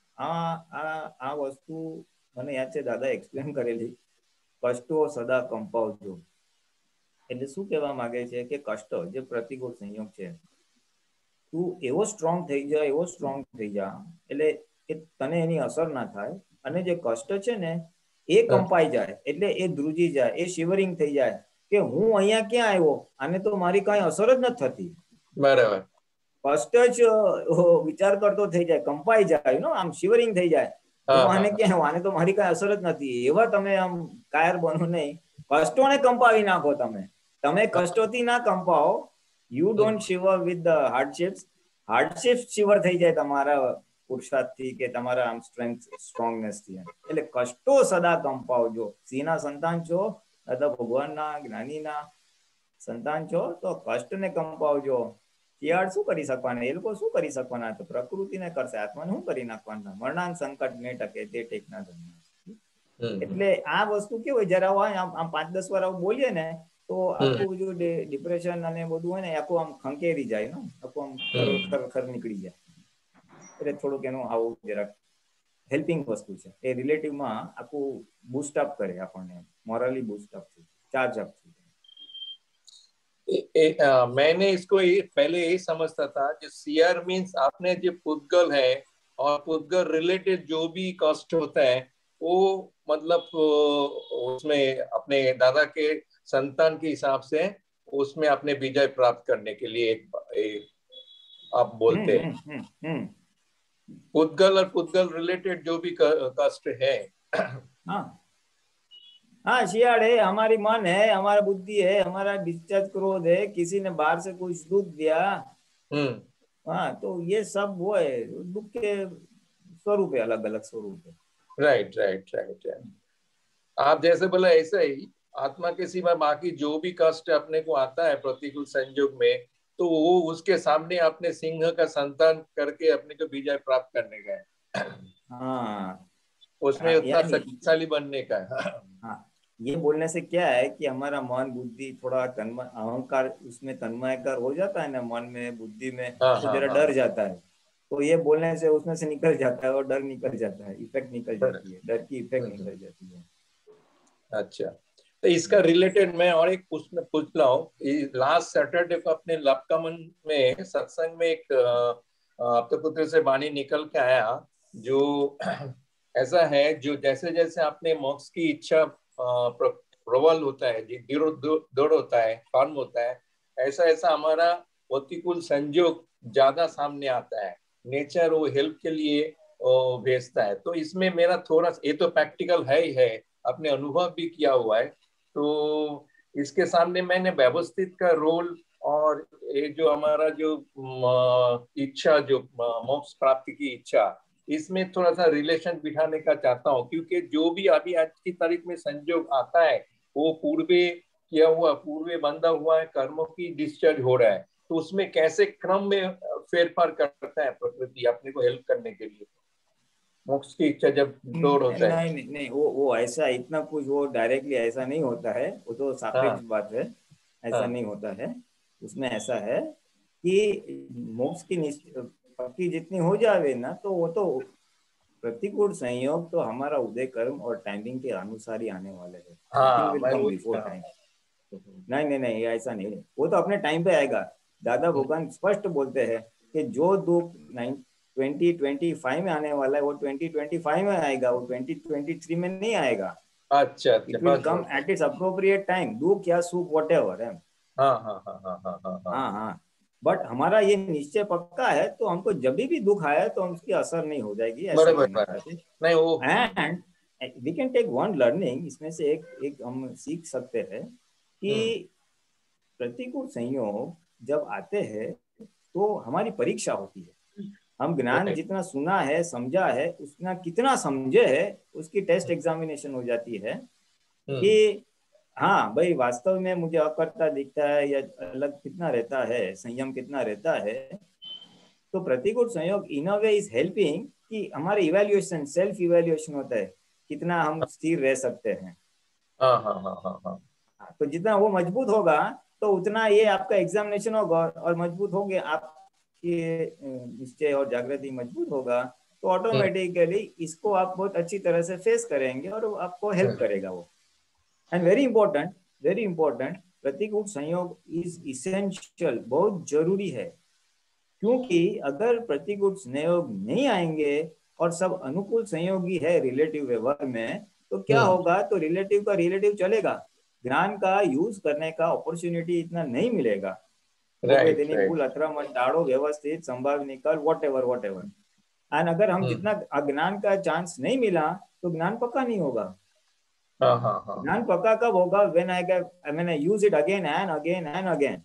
આ વસ્તુ મને યાદ છે દાદા એક્સપ્લેન કરેલી, કષ્ટો સદા કંપાવજો. એટલે શું કહેવા માંગે છે કે કષ્ટ, જે પ્રતિકૂળ સંયોગ છે, તું એવો સ્ટ્રોંગ થઈ જા, એવો સ્ટ્રોંગ થઈ જા એટલે કે તને એની અસર ના થાય. અને જે કષ્ટ છે ને એ કંપાઈ જાય, એટલે એ ધ્રુજી જાય, એ શિવરિંગ થઈ જાય કે હું અહીંયા ક્યાં આવ્યો, આને તો મારી કઈ અસર જ નથી થતી. બરાબર. કષ્ટ જ વિચાર કરતો થઈ જાય, કંપાઈ જાય, નો આમ શિવરિંગ થઈ જાય, હું આને ક્યાં, આને તો મારી કઈ અસર જ નથી. એવા તમે આમ કાયર બનો નહીં, કષ્ટોને કંપાવી નાખો. તમે કષ્ટોથી ના કંપાઓ. You don't shiver with the hardships. Hardships shiver થઈ જાય તમારા પુરુષાર્થથી કે તમારા આમ સ્ટ્રોંગનેસ થી. એટલે કષ્ટો સદા કંપાવજો. સિંહના સંતાન છો, દાદા ભગવાનના જ્ઞાનીના સંતાન છો, તો કષ્ટને કંપાવજો. શિયાળ શું કરી શકવાના, એ લોકો શું કરી શકવાના, તો પ્રકૃતિને કરશે, આત્માને શું કરી નાખવાના. મરણાન સંકટ ને ટકે તે ટેકના ધર્મ. એટલે આ વસ્તુ કેવું હોય, જરા હોય આમ 5-10 વાર આવું બોલીએ ને તો આખું બધું ડિપ્રેશન અને બધું હોય ને આખું આમ ખંકેરી જાય, ને આખું આમ ખર નીકળી જાય. એટલે થોડુંક એનું આવું જરાક હેલ્પિંગ વસ્તુ છે. એ રિલેટિવમાં આખું બૂસ્ટ અપ કરે આપણને, મોરલી બૂસ્ટ અપ થઈ, ચાર્જ અપ થઈ. मैंने इसको पहले यही समझता था कि सीआर मीन्स आपने जो पुद्गल है और पुद्गल रिलेटेड जो भी कष्ट होता है वो मतलब उसमें अपने दादा के संतान के हिसाब से उसमें अपने विजय प्राप्त करने के लिए एक आप बोलते हैं पुद्गल और पुद्गल रिलेटेड जो भी कष्ट है। हाँ हाँ, शियाड़ है, हमारी मन है, हमारा बुद्धि है, हमारा डिस्चार्ज क्रोध है, किसी ने बाहर से कुछ दुख दिया, हाँ, तो ये सब वो है, दुख के स्वरूप है, अलग अलग स्वरूप है। Right right right. आप जैसे बोला ऐसा ही आत्मा के सिवा बाकी जो भी कष्ट अपने को आता है प्रतिकूल संयोग में, तो वो उसके सामने अपने सिंह का संतान करके अपने को विजय प्राप्त करने का है। हाँ, उसमें उतना शक्तिशाली बनने का है। हाँ, ये बोलने से क्या है कि हमारा मन बुद्धि थोड़ा तन्मय, अहंकार उसमें तन्मयकर हो जाता है ना, मन में बुद्धि में, तो जरा डर जाता है, तो ये बोलने से उसमें से निकल जाता है और डर निकल जाता है, इफेक्ट निकल जाती है, डर की इफेक्ट निकल जाती है। अच्छा, तो इसका रिलेटेड मैं और एक पूछ रहा हूँ, लास्ट सैटरडे को अपने लपकमन में सत्संग में एक आपके पुत्र से वाणी निकल के आया जो ऐसा है, जो जैसे जैसे आपने मोक्ष की इच्छा प्रबल होता है, दृढ़ होता है, फर्म होता है, ऐसा ऐसा हमारा प्रतिकूल संयोग ज्यादा सामने आता है, नेचर वो हेल्प के लिए भेजता है। तो इसमें मेरा थोड़ा, ये तो प्रैक्टिकल है ही है, अपने अनुभव भी किया हुआ है, तो इसके सामने मैंने व्यवस्थित का रोल और ये जो हमारा जो इच्छा, जो मोक्ष प्राप्ति की इच्छा, इसमें थोड़ा सा रिलेशन बिठाने का चाहता हूँ, क्योंकि जो भी अभी आज की तारीख में संयोग आता है वो पूर्वे किया हुआ, पूर्वे बंधा हुआ है कर्मों की डिस्चार्ज हो रहा है, तो उसमें कैसे क्रम में फेरफार करता है प्रकृति अपने को हेल्प करने के लिए, मोक्ष की इच्छा जब दौड़ होता है। नहीं नहीं नहीं, वो ऐसा इतना कुछ वो डायरेक्टली ऐसा नहीं होता है, वो तो सापेक्ष बात है, ऐसा नहीं होता है। उसमें ऐसा है कि मोक्ष की पक्की जितनी हो जावे ना, तो वो तो प्रतिकूल संयोग तो हमारा उदय कर्म और टाइमिंग के अनुसार ही आने वाले हैं। नहीं नहीं नहीं, ऐसा नहीं, वो तो अपने टाइम पे आएगा। दादा भगवान स्पष्ट बोलते हैं कि जो दुख 2025 में आने वाला है वो 2025 में आएगा, वो 2023 में नहीं आएगा। अच्छा, it will come at its appropriate time, दुख या सुख व्हाटएवर है। हाँ, बट हमारा ये निश्चय पक्का है, तो हमको जब भी दुख आया तो उसकी असर नहीं हो जाएगी, ऐसा नहीं वो। And we can take one learning, इसमें से एक हम सीख सकते हैं कि प्रतिकूल संयोग जब आते हैं तो हमारी परीक्षा होती है। हम ज्ञान जितना सुना है, समझा है, उतना कितना समझे है, उसकी टेस्ट एग्जामिनेशन हो जाती है कि हाँ भाई वास्तव में मुझे अकर्ता दिखता है या अलग कितना रहता है, संयम कितना रहता है। तो प्रतिकूल संयोग इन अ वे इज हेल्पिंग कि हमारे इवैल्यूएशन, सेल्फ इवैल्यूएशन होता है, कितना हम स्थिर रह सकते हैं। तो जितना वो मजबूत होगा तो उतना ये आपका एग्जामिनेशन होगा, और मजबूत होंगे आपके निश्चय और जागृति मजबूत होगा, तो ऑटोमेटिकली इसको आप बहुत अच्छी तरह से फेस करेंगे और आपको हेल्प करेगा वो। एंड वेरी इंपॉर्टेंट, प्रतिकूल संयोग इज इसेंशियल, बहुत जरूरी है, क्योंकि अगर प्रतिकूल संयोग नहीं आएंगे और सब अनुकूल संयोगी है रिलेटिव व्यवहार में, तो क्या होगा, तो रिलेटिव का रिलेटिव चलेगा, ज्ञान का यूज करने का अपॉर्चुनिटी इतना नहीं मिलेगा। कुल अत्रमण डाड़ो व्यवस्थित संभाव निकल व्हाटएवर। एंड अगर हम जितना अज्ञान का चांस नहीं मिला तो ज्ञान पक्का नहीं होगा। ज्ञान पक्का कब होगा, when I use it again and again and again.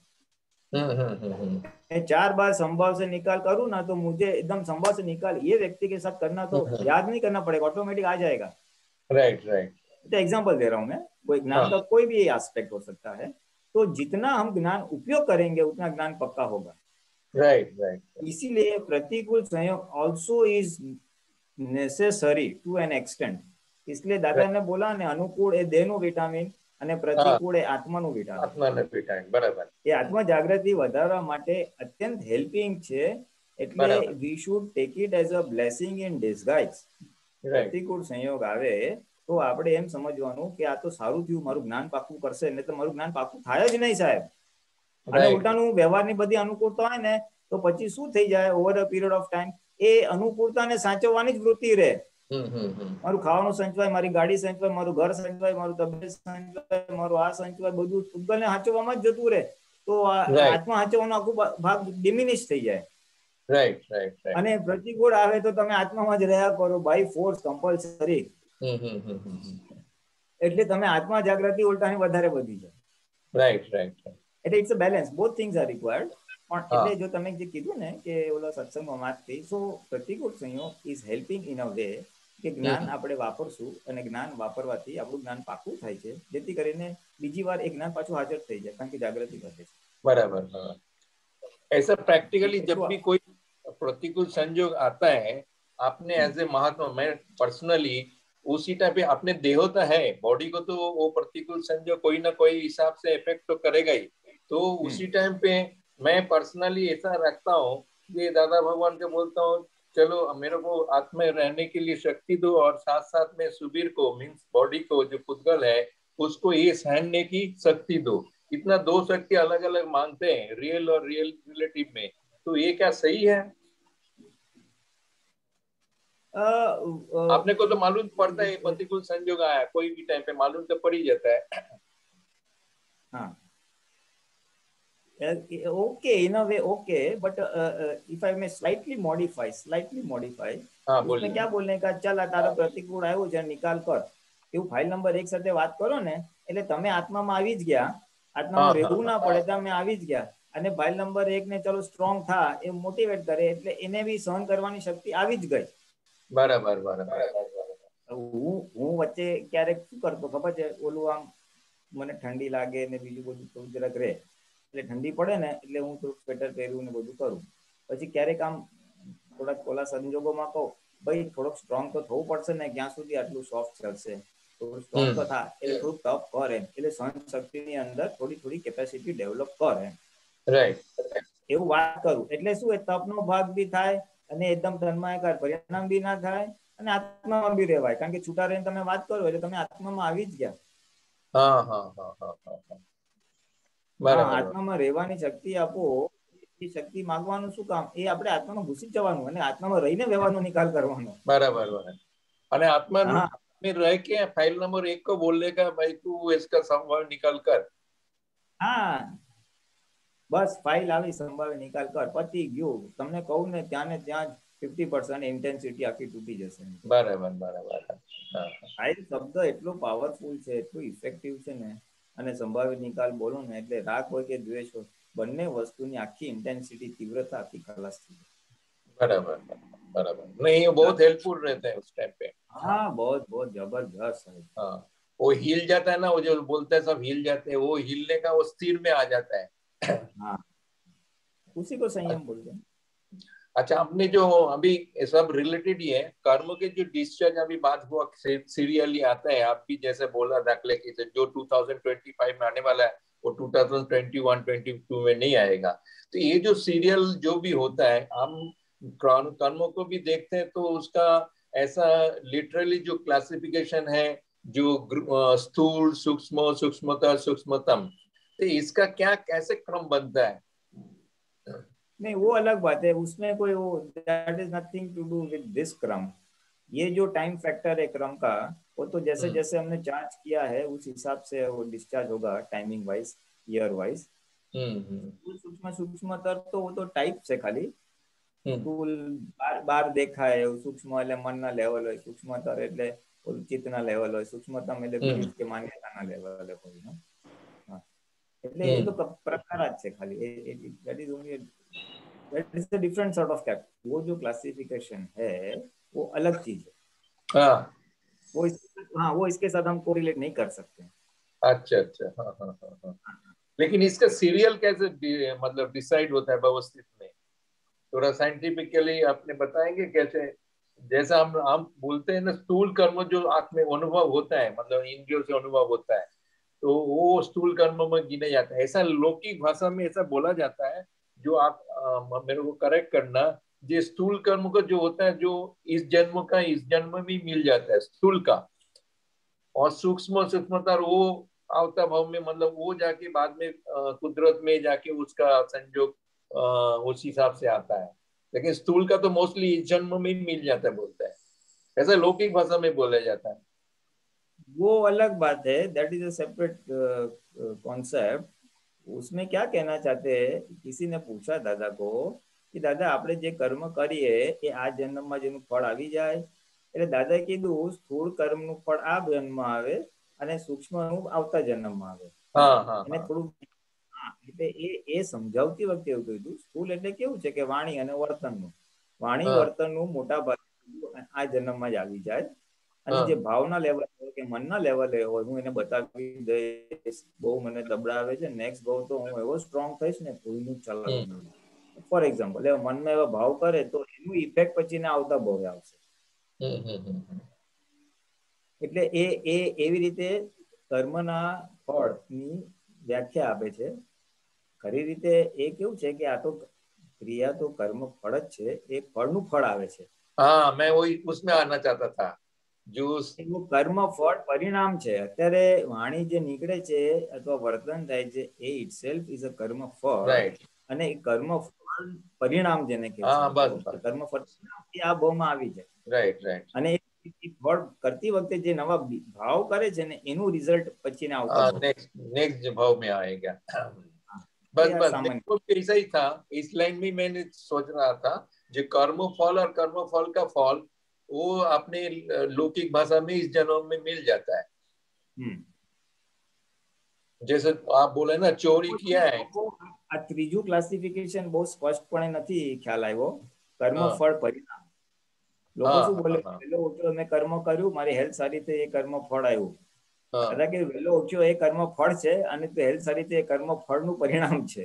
मैं 4 बार संभव से निकाल करूँ ना, तो मुझे एकदम संभव से निकाल ये व्यक्ति के साथ करना तो याद नहीं करना पड़ेगा, ऑटोमेटिक आ जाएगा। राइट। तो एग्जांपल दे रहा हूँ मैं, कोई ज्ञान का कोई भी एस्पेक्ट हो सकता है। तो जितना हम ज्ञान उपयोग करेंगे उतना ज्ञान पक्का होगा। राइट। इसीलिए प्रतिकूल संयोग also is necessary to an extent. इसलिए दादा ने बोला ने अनुकूल એ દેહનું વિટામિન અને પ્રતિકૂળ એ આત્માનું વિટામિન બરાબર। એ આત્મા જાગૃતિ વધારવા માટે અત્યંત હેલ્પિંગ છે, એટલે we should take it as a blessing in disguise. પ્રતિકૂળ સંયોગ આવે તો આપણે એમ સમજવાનું કે આ તો સારું થયું, મારું જ્ઞાન પાકું કરશે, ને તો મારું જ્ઞાન પાકું થાય જ નહીં સાહેબ। અને ઉલટાનું વ્યવહારની બધી અનુકૂળતા હોય ને તો પછી શું થઈ જાય over a period of time એ અનુકૂળતાને સાચવવાની જ વૃત્તિ રહે. મારું ખાવાનું સંચવાય, મારી ગાડી સંચવાય, મારું ઘર સંચવાય, મારું તબિયત સંચવાય, મારું આ સંચવાય, બધું પૂતગલને સાચવવામાં જ જતું રહે તો આત્મા સાચવવાનો આખો ભાગ ડિમિનિશ થઈ જાય. Right right. અને પ્રતિકૂળ આવે તો તમે આત્મામાં જ રહ્યા કરો બાય ફોર્સ કમ્પલસરી. એટલે તમે આત્મા જાગૃતિ ઉલટાની વધારે વધી જાય. Right right. એટલે it's a balance, both things are required. પણ એટલે જો તમે જે કીધું ને કે ઓલા સત્સંગમાં વાત થઈ, સો પ્રતિકૂળ સંયોગ is helping in a way કે જ્ઞાન આપણે વાપરશું અને જ્ઞાન વાપરવાથી આપણું જ્ઞાન પાકું થાય છે, જેથી કરીને બીજી વાર એ જ્ઞાન પાછું હાજર થઈ જાય કારણ કે જાગૃતિ વધે છે. बराबर. ऐसा प्रैक्टिकली जब भी कोई प्रतिकूल संयोग आता है, आपने एज ए महात्मा, मैं पर्सनली उसी टाइप पे अपने देह तो है, बॉडी को तो वो प्रतिकूल संयोग कोई ना कोई हिसाब से इफेक्ट तो करेगा ही, तो उसी टाइम पे मैं पर्सनली ऐसा रखता हूँ कि दादा भगवान को बोलता हूँ चलो मेरे को आत्मा रहने के लिए शक्ति दो और साथ साथ में सुबीर को मीन्स बॉडी को जो पुद्गल है उसको ये सहने की शक्ति दो. इतना दो शक्ति अलग अलग मानते हैं रियल और रियल रिलेटिव में, तो ये क्या सही है? आपने को तो मालूम पड़ता है प्रतिकूल संयोग आया कोई भी टाइम पे मालूम तो पड़ ही जाता है. हाँ okay, in a way okay, but if I may slightly modify उसमें क्या बोलने का, चल तारा प्रतिकूल આવ્યું છે નિકાલ કર, એવું ફાઇલ નંબર 1 સાથે વાત કરો ને એટલે તમે આત્મામાં આવી જ ગયા, આત્મામાં રહેવું ના પડે તમે આવી જ ગયા, અને ફાઇલ નંબર 1 ને ચલો સ્ટ્રોંગ થા એ મોટિવેટ કરે એટલે એને બી સહન કરવાની શક્તિ આવી જ ગઈ. બરાબર બરાબર. હું વચ્ચે ક્યારેક શું કરતો ખબર છે, ઓલું આમ મને ઠંડી લાગે ને બીજું બધું થોડું જરાક રહે એટલે ઠંડી પડે ને એટલે હું થોડું સ્વેટર પહેરું ને બધું કરું, પછી ક્યારેક આમ થોડાક ઓલા સંજોગોમાં કહું ભાઈ થોડોક સ્ટ્રોંગ તો થવું પડશે ને, ક્યાં સુધી આટલું સોફ્ટ ચાલશે, થોડું સ્ટ્રોંગ તો થાય એટલે થોડુંક ટફ કર એમ, એટલે સહન શક્તિની અંદર થોડી થોડી કેપેસિટી ડેવલપ કર એમ. રાઈટ. એવું વાત કરું એટલે શું એ તપનો ભાગ બી થાય અને એકદમ તન્માયકાર પરિણામ બી ના થાય અને આત્મામાં બી રહેવાય, કારણ કે છૂટા રહીને તમે વાત કરો એટલે તમે આત્મામાં આવી જ ગયા. આત્મામાં રહેવાની શક્તિ આપો, એ શક્તિ માંગવાનું શું કામ, એ આપણે આત્મામાં ઘૂસી જવાનું અને આત્મામાં રહીને વ્યવહારનો નિકાલ કરવાનો. बराबर. અને આત્મા में रह के फाइल नंबर 1 को बोलने का भाई तू इसका संभाल निकाल कर. हाँ બસ ફાઇલ આવી સંભાળે નિકાલ કર, પતી ગયું. તમને કહું ને ત્યાં ને ત્યાં 50% ઇન્ટેન્સિટી આખી તૂટી જશે. બરાબર બરાબર. ફાઇલ શબ્દ એટલો પાવરફુલ છે, એટલું ઇફેક્ટિવ છે ને, અને સંભાવિત નિકાલ બોલો ને એટલે રાગ હોય કે દ્વેષ હોય બંને વસ્તુની આખી ઇન્ટેન્સિટી તીવ્રતા આખી ખલાસ થઈ જાય. बराबर बराबर. नहीं ये बहुत हेल्पफुल रहता है उस टाइम पे. हाँ बहुत बहुत जबरदस्त है. हाँ वो हिल जाता है ना, वो जो बोलते हैं सब हिल जाते हैं, वो हिलने का वो स्थिर में आ जाता है. हाँ उसी को संयम बोलते हैं. अच्छा आपने जो अभी सब रिलेटेड ही है कर्म के जो डिस्चार्ज अभी बात हुआ सीरियली आता है, आप भी जैसे बोला दाखले की जो 2025 में आने वाला है वो 2021-22 में नहीं आएगा, तो ये जो सीरियल जो भी होता है हम कर्मों को भी देखते हैं तो उसका ऐसा लिटरली जो क्लासिफिकेशन है जो स्थूल सूक्ष्म सूक्ष्मतर सूक्ष्मतम, तो इसका क्या कैसे क्रम बनता है? नहीं वो अलग बात है, उसमें कोई वो that is nothing to do with this क्रम. ये जो टाइम फैक्टर है क्रम का वो तो जैसे जैसे हमने चार्ज किया है उस हिसाब से वो डिस्चार्ज होगा टाइमिंग वाइज ईयर वाइज. सूक्ष्म सूक्ष्मतर तो वो तो टाइप से खाली टूल बार देखा है सूक्ष्म એટલે મનના લેવલ હોય, સૂક્ષ્મતર એટલે ચિત્તના લેવલ હોય, સૂક્ષ્મતમ એટલે બુદ્ધિ કે માન્યતાના લેવલ હોય. એટલે એ તો પ્રકાર જ છે ખાલી, that is only that is a different sort of cap. वो जो क्लासिफिकेशन है वो अलग चीज है. हाँ वो इसके साथ हम कोरिलेट नहीं कर सकते. अच्छा अच्छा. हाँ. लेकिन इसका सीरियल कैसे मतलब डिसाइड होता है व्यवस्थित में, थोड़ा साइंटिफिकली आपने बताएंगे कैसे? जैसा हम बोलते हैं ना स्थूल कर्म जो आत्म अनुभव होता है मतलब इंद्रियों से अनुभव होता है तो वो स्थूल कर्म में गिने जाता है, ऐसा लौकिक भाषा में ऐसा बोला जाता है. जो आप मेरे को करेक्ट करना, ये स्थूल कर्म का जो होता है जो इस जन्म का इस जन्म में मिल जाता है स्थूल का, और सूक्ष्म सूक्ष्मतर वो आवता भाव में मतलब वो जाके बाद में कुदरत में जाके उसका संजोग उस हिसाब से आता है। लेकिन स्थूल का तो मोस्टली इस जन्म में ही मिल जाता है बोलता है, ऐसा लौकिक भाषा में बोला जाता है। वो अलग बात है, that is a separate concept. उसमें क्या कहना चाहते हैं, किसी ने पूछा दादा को कि दादा આપણે જે કર્મ કરીએ એ આ જન્મમાં જેનું ફળ આવી જાય, એટલે દાદાએ કીધું સ્થૂળ કર્મનું ફળ આ જન્મમાં આવે અને સૂક્ષ્મનું આવતા જન્મમાં આવે. એને થોડું એટલે એ સમજાવતી વખતે એવું કહ્યું સ્થૂળ એટલે કેવું છે કે વાણી અને વર્તનનું, વાણી વર્તનનું મોટા ભાગે આ જન્મમાં જ આવી જાય અને જે ભાવના લેવલ કે મનના લેવલે હોય હું એને બતાવી દઈશ બહુ મને દબડાવે છે, નેક્સ્ટ ભાવ તો હું એવો સ્ટ્રોંગ થઈશ ને કોઈનું ચલાવવાનું. ફોર એક્ઝામ્પલ એવા મનમાં એવા ભાવ કરે તો એનું ઇફેક્ટ પછી ને આવતા ભાવે આવશે. એટલે એ એવી રીતે કર્મના ફળની વ્યાખ્યા આપે છે. ખરી રીતે એ કેવું છે કે આ તો ક્રિયા તો કર્મ ફળ જ છે, એ ફળનું ફળ આવે છે. हाँ, मैं वही उसमें आना चाहता था। जो કર્મ ફળ પરિણામ છે. અત્યારે વાણી જે નીકળે છે અથવા વર્તન થાય છે એ ઇટસેલ્ફ ઇઝ અ કર્મ ફળ, અને એ કર્મ ફળ પરિણામ જેને કહે છે કર્મ ફળ એ આ ભાવમાં આવી જાય. Right right. અને એ ફળ કરતી વખતે જે નવા ભાવ કરે છે ને એનું રિઝલ્ટ પછી આવતા नेक्स्ट भाव में आएगा। बस ऐसा ही था, इस लाइन में मैंने सोच रहा था जो कर्म फल और कर्म फल का फल वो अपने लौकिक भाषा में इस जन्म में मिल जाता है। जैसे आप बोले ना चोरी किया है, આ ત્રીજું ક્લાસિફિકેશન બહુ સ્પષ્ટપણે નથી ખ્યાલ આવ્યો. કર્મ ફળ પરિણામ લોકો શું બોલે વેલો ઉઠ્યો મેં કર્મ કર્યું મારી હેલ્થ સારી થઈ એ કર્મ ફળ આવ્યું. દાદા કે વેલો ઉઠ્યો એ કર્મ ફળ છે અને તો હેલ્થ સારી થઈ એ કર્મ ફળનું પરિણામ છે.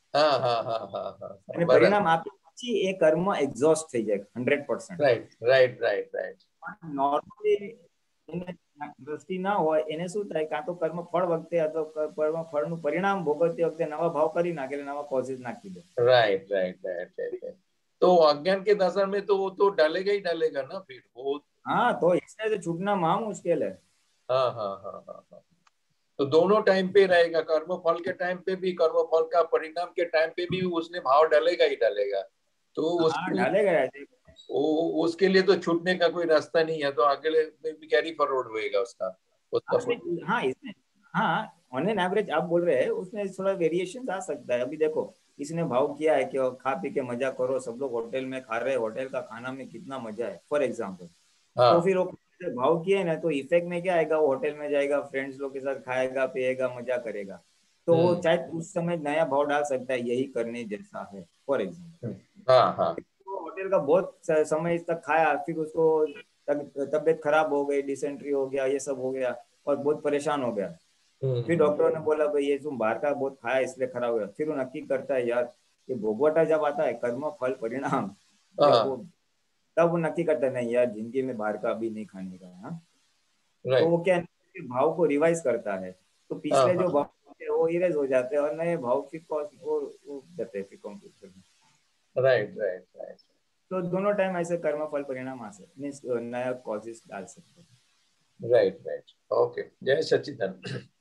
અને પરિણામ આપ્યા પછી એ કર્મ એક્ઝોસ્ટ થઈ જાય 100%. Right right right right. Normally દ્રષ્ટિ ના હોય એને શું થાય કાં તો કર્મ ફળ વખતે અથવા કર્મ ફળનું પરિણામ ભોગવતી વખતે નવા ભાવ કરી નાખે નવા કોઝિસ નાખી દે. Right right right right. तो अज्ञान के दशा में तो वो तो डालेगा ही डालेगा ना फिर वो. हाँ तो इससे तो छूटना महा मुश्किल है. हाँ हाँ हाँ हाँ हाँ. तो दोनों टाइम पे रहेगा, कर्म फल के टाइम पे भी कर्म फल का परिणाम के टाइम पे भी उसने भाव डालेगा ही डालेगा. तो डालेगा उसके लिए तो छूटने का कोई रास्ता नहीं है, तो आगे कैरी फॉरवर्ड होएगा उसका. हाँ इसमें हाँ ऑन एन एवरेज आप बोल रहे हैं उसमें थोड़ा वेरिएशन आ सकता है. अभी देखो किसने भाव किया है कि खा पी के मजा करो, सब लोग होटल में खा रहे, होटल का खाना में कितना मजा है फॉर एग्जाम्पल. तो फिर वो भाव किए ना तो इफेक्ट में क्या आएगा, वो होटल में जाएगा, फ्रेंड्स लोग के साथ खाएगा पिएगा मजा करेगा. तो वो चाहे उस समय नया भाव डाल सकता है यही करने जैसा है फॉर एग्जाम्पल. होटल का बहुत समय तक खाया फिर उसको तबियत खराब हो गई, डिसेंट्री हो गया, ये सब हो गया और बहुत परेशान हो गया. फिर डॉक्टरों ने बोला भाई ये तुम बाहर का बहुत खाया इसलिए खराब हो गया. फिर वो नक्की करता है यार ये भोगवटा जब आता है कर्म फल परिणाम तब वो नक्की करता है नहीं यार जिंदगी में बाहर का अभी नहीं खाने का. तो वो क्या भाव को रिवाइज करता है तो पिछले जो भाव वो इरेज हो जाते हैं और नए भाव फिर वो जाते हैं फिर कंप्यूटर में. Right right right. तो दोनों टाइम ऐसे कर्म फल परिणाम आ सकते मीन्स नया कॉजेस डाल सकते हैं. Right right. ओके. जय सच्चिदानंद.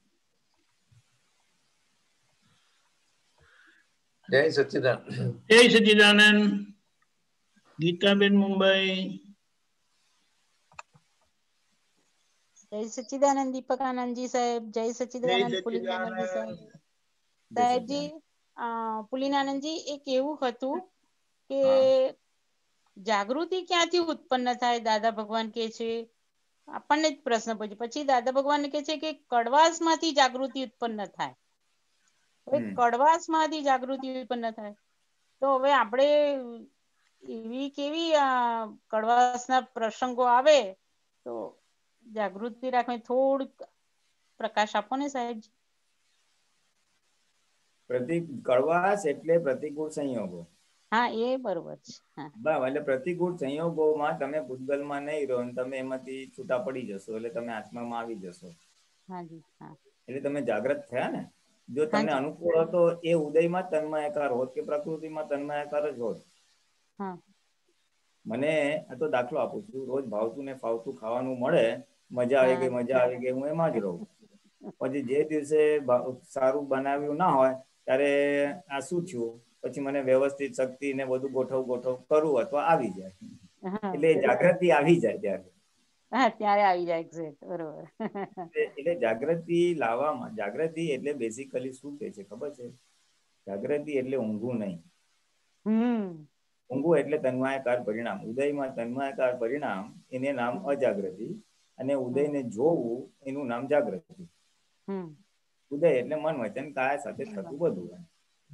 जय सच्चिदानंद. जय सच्चिदानंद. गीताबेन मुंबई. जय सच्चिदानंद दीपकानंद जी साहेब. जय सच्चिदानंद પુલિનાનંદ जी साहेब. સાહેબજી પુલિનાનંદજી એક એવું હતું કે જાગૃતિ ક્યાંથી ઉત્પન્ન થાય દાદા ભગવાન કે છે આપણને જ પ્રશ્ન પૂછ્યો. પછી દાદા ભગવાન કે છે કે કડવાશમાંથી જાગૃતિ ઉત્પન્ન થાય. હવે કડવાશમાંથી જાગૃતિ ઉત્પન્ન થાય તો હવે આપણે એવી કેવી કડવાશના પ્રસંગો આવે તો જાગૃતિ રાખવી થોડું પ્રકાશ આપો ને સાહેબજી. કડવાશ એટલે પ્રતિકૂળ સંયોગો. હા એ બરોબર છે. એટલે પ્રતિકૂળ સંયોગોમાં તમે ભૂતગલમાં નહીં રહો તમે એમાંથી છૂટા પડી જશો એટલે તમે આત્મામાં આવી જશો. એટલે તમે જાગૃત થયા ને. જો તમને અનુકૂળ હતો એ ઉદયમાં તન્મયાકાર હોત કે પ્રકૃતિમાં તન્મયાકાર જ હોત. મને આ તો દાખલો આપું છું રોજ ભાવતું ને ફાવતું ખાવાનું મળે મજા આવી ગઈ હું એમાં જ રહું. પછી જે દિવસે સારું બનાવ્યું ના હોય ત્યારે આ શું થયું, પછી મને વ્યવસ્થિત શક્તિ ને બધું ગોઠવ કરું અથવા આવી જાય. એટલે જાગૃતિ આવી જાય ત્યારે. હા, ત્યારે આવી જાય. એક્ઝેક્ટ, બરોબર. એટલે જાગૃતિ લાવવામાં, જાગૃતિ એટલે બેઝિકલી શું કે છે ખબર છે? જાગૃતિ એટલે ઊંઘવું નહીં. ઊંઘવું એટલે તન્માયકાર પરિણામ. ઉદયમાં તન્માયકાર પરિણામ એને નામ અજાગૃતિ, અને ઉદયને જોવું એનું નામ જાગૃતિ. ઉદય એટલે મન વચન કાયા સાથે થતું બધું.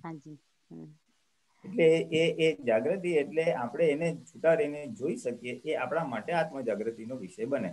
એટલે એ જાગૃતિ એટલે આપણે એને છૂટા રહીને જોઈ શકીએ, એ આપણા માટે આત્મજાગૃતિનો વિષય બને.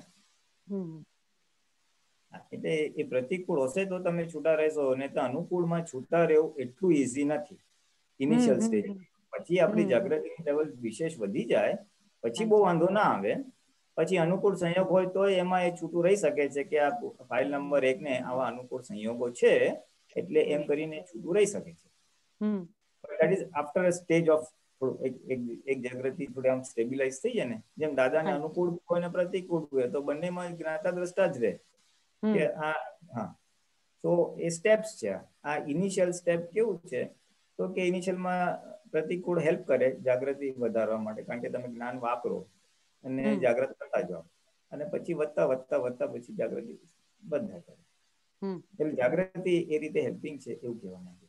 એટલે એ પ્રતિકૂળ હશે તો તમે છૂટા રહેશો, અને તો અનુકૂળમાં છૂટા રહેવું એટલું ઈઝી નથી ઇનિશિયલ સ્ટેજ. પછી આપણી જાગૃતિ લેવલ વિશેષ વધી જાય પછી બહુ વાંધો ના આવે. પછી અનુકૂળ સંયોગ હોય તો એમાં એ છૂટું રહી શકે છે કે આ ફાઇલ નંબર 1 ને આવા અનુકૂળ સંયોગો છે એટલે એમ કરીને છૂટું રહી શકે છે. that is after a stage of એક જાગૃતિ થોડી આમ સ્ટેબિલાઇઝ થઈ જાય ને, જેમ દાદાને અનુકૂળ હોય ને પ્રતિકૂળ હોય તો બંનેમાં જ્ઞાતા દ્રષ્ટા જ રહે કે હા. તો એ સ્ટેપ્સ છે. આ ઇનિશિયલ સ્ટેપ કેવું છે તો કે ઇનિશિયલમાં પ્રતિકૂળ હેલ્પ કરે જાગૃતિ વધારવા માટે, કારણ કે તમે જ્ઞાન વાપરો અને જાગૃત કરતા જાઓ, અને પછી વધતા પછી જાગૃતિ બંધ કરે. એટલે જાગૃતિ એ રીતે હેલ્પિંગ છે એવું કહેવા માંગે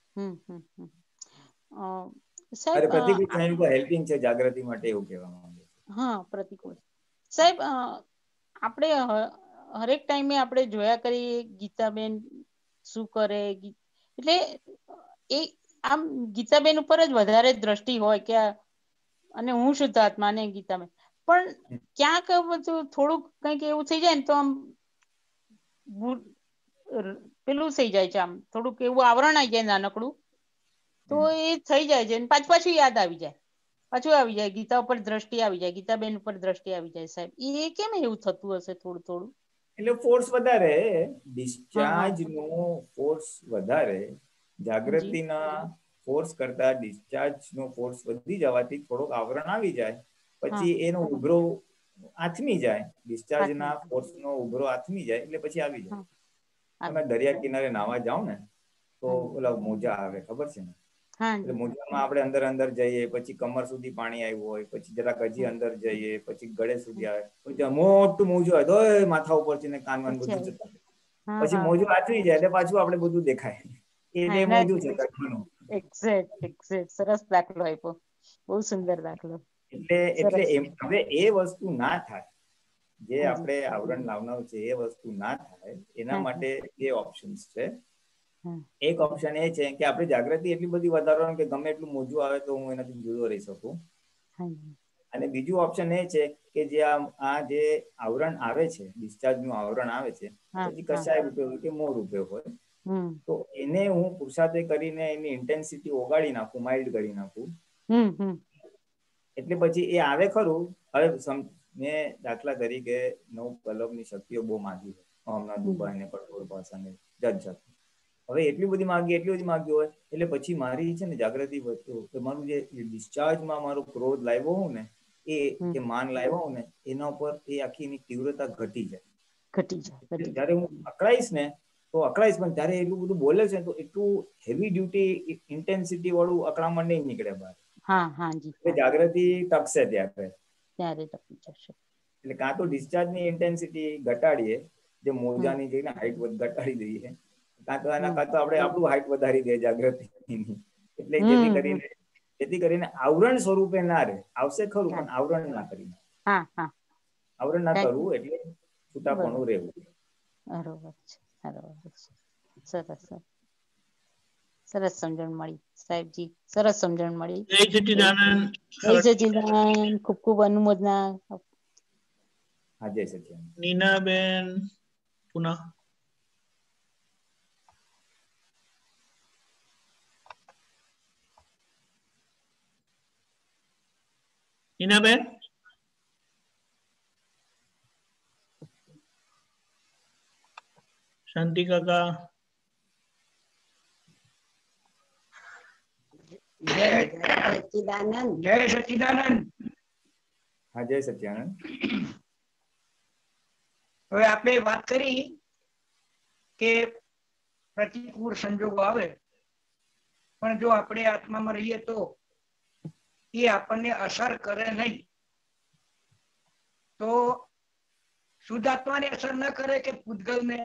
છે. પ્રતિકૂળ સંયોગો હેલ્પિંગ છે જાગૃતિ માટે એવું કહેવા માંગે છે. હા, પ્રતિકૂળ. સાહેબ, આપણે હરેક ટાઈમે આપણે જોયા કરીએ ગીતાબેન શું કરે, એટલે એ આમ ગીતાબેન ઉપર જ વધારે દ્રષ્ટિ હોય કે, અને હું શુદ્ધાત્મા ને ગીતાબેન, પણ ક્યાંક બધું થોડુંક કંઈક એવું થઈ જાય ને તો આમ પેલું થઈ જાય છે, આમ થોડુંક એવું આવરણ આવી જાય નાનકડું, તો એ થઈ જાય છે. પાછું યાદ આવી જાય, ગીતા ઉપર દ્રષ્ટિ આવી જાય, ગીતાબેન ઉપર દ્રષ્ટિ આવી જાય. સાહેબ, એ કેમ એવું થતું હશે થોડું? એટલે ફોર્સ વધારે, ડિસ્ચાર્જ નો ફોર્સ વધારે, જાગૃતિના ફોર્સ કરતા ડિસ્ચાર્જ નો ફોર્સ વધી જવાથી થોડોક આવરણ આવી જાય, પછી એનો ઉભરો આથમી જાય, ડિસ્ચાર્જ ના ફોર્સ નો ઉભરો આથમી જાય એટલે પછી આવી જાય. તમે દરિયા કિનારે નાવા જાવ ને તો ઓલા મોજા આવે, ખબર છે ને? એટલે મોજામાં આપણે અંદર જઈએ, પછી કમર સુધી પાણી આવ્યું હોય, પછી જરાક હજી અંદર જઈએ, પછી ગળે સુધી આવે, પછી મોટું મોજું હોય તો માથા ઉપર થી ને કાનવાન બધું જતું, પછી મોજું આથમી જાય એટલે પાછું આપણે બધું દેખાય. એટલે મોજું છે. એક્ઝેક્ટ. સરસ દાખલો આપ્યો, બહુ સુંદર દાખલો. એટલે હવે એ વસ્તુ ના થાય, જે આપણે આવરણ લાવનાર છે એ વસ્તુ ના થાય એના માટે બે ઓપ્શન્સ છે. એક ઓપ્શન એ છે કે આપણે જાગૃતિ એટલી બધી વધારવાનું કે ગમે એટલું મોજું આવે તો હું એનાથી જુદો રહી શકું. અને બીજું ઓપ્શન એ છે કે જે આ જે આવરણ આવે છે, ડિસ્ચાર્જ નું આવરણ આવે છે, પછી કશાય રૂપે હોય કે મોં રૂપે હોય, તો એને હું પુરુષાર્થ કરીને એની ઇન્ટેન્સિટી ઓગાળી નાખું, માઇલ્ડ કરી નાખું. એટલે પછી એ આવે ખરું. હવે મેં દાખલા તરીકે 9 કલમની શક્તિઓ બહુ માંગી હોય, હમણાં દુબાઈ ને કઠોળ ભાષાને જજ. હવે એટલી બધી માંગી હોય એટલે પછી મારી છે ને જાગૃતિ મારું જે ડિસ્ચાર્જમાં મારો ક્રોધ લાવ્યો હોઉં ને, એ માન લાવ્યો હોઉં ને, એના ઉપર એ આખી એની તીવ્રતા ઘટી જાય. જયારે હું અકળાઈશ ને તો અકળાઈશ, પણ ત્યારે એટલું બધું બોલે છે તો એટલું હેવી ડ્યુટી ઇન્ટેન્સિટી વાળું અકળામણ નહીં નીકળે બહાર. જાગૃતિ ટકશે ત્યારે ટકી જશે. એટલે કાં તો ડિસ્ચાર્જ ની ઇન્ટેન્સિટી ઘટાડીએ, જે મોજાની જઈને હાઈટ ઘટાડી દઈએ, કાં તો આપણે આપણું હાઈટ વધારી દઈએ જાગૃતિ, એટલે જેથી કરીને આવરણ સ્વરૂપે ના રહે. આવશે ખરું પણ આવરણ ના કરીને, આવરણ ના કરવું એટલે છૂટાપણું રહેવું. સરસ સમજણ મળી સાહેબજી, સરસ સમજણ મળી. જય સચ્ચિદાનંદ. જય સચ્ચિદાનંદ. ખૂબ ખૂબ અનુમોદના. હા, જય સચ્ચિદાનંદ. નીનાબેન પુનઃ. નીનાબેન, શાંતિ કાકા. જય સચ્ચિદાનંદ. જય સચ્ચિદાનંદ. હા, જય સચ્ચિદાનંદ. હવે આપણે વાત કરી કે પ્રતિકૂળ સંજોગો આવે પણ જો આપણે આત્મામાં રહીએ તો એ આપણને અસર કરે નહીં. તો શુદ્ધ આત્માને અસર ન કરે કે પૂતગલને?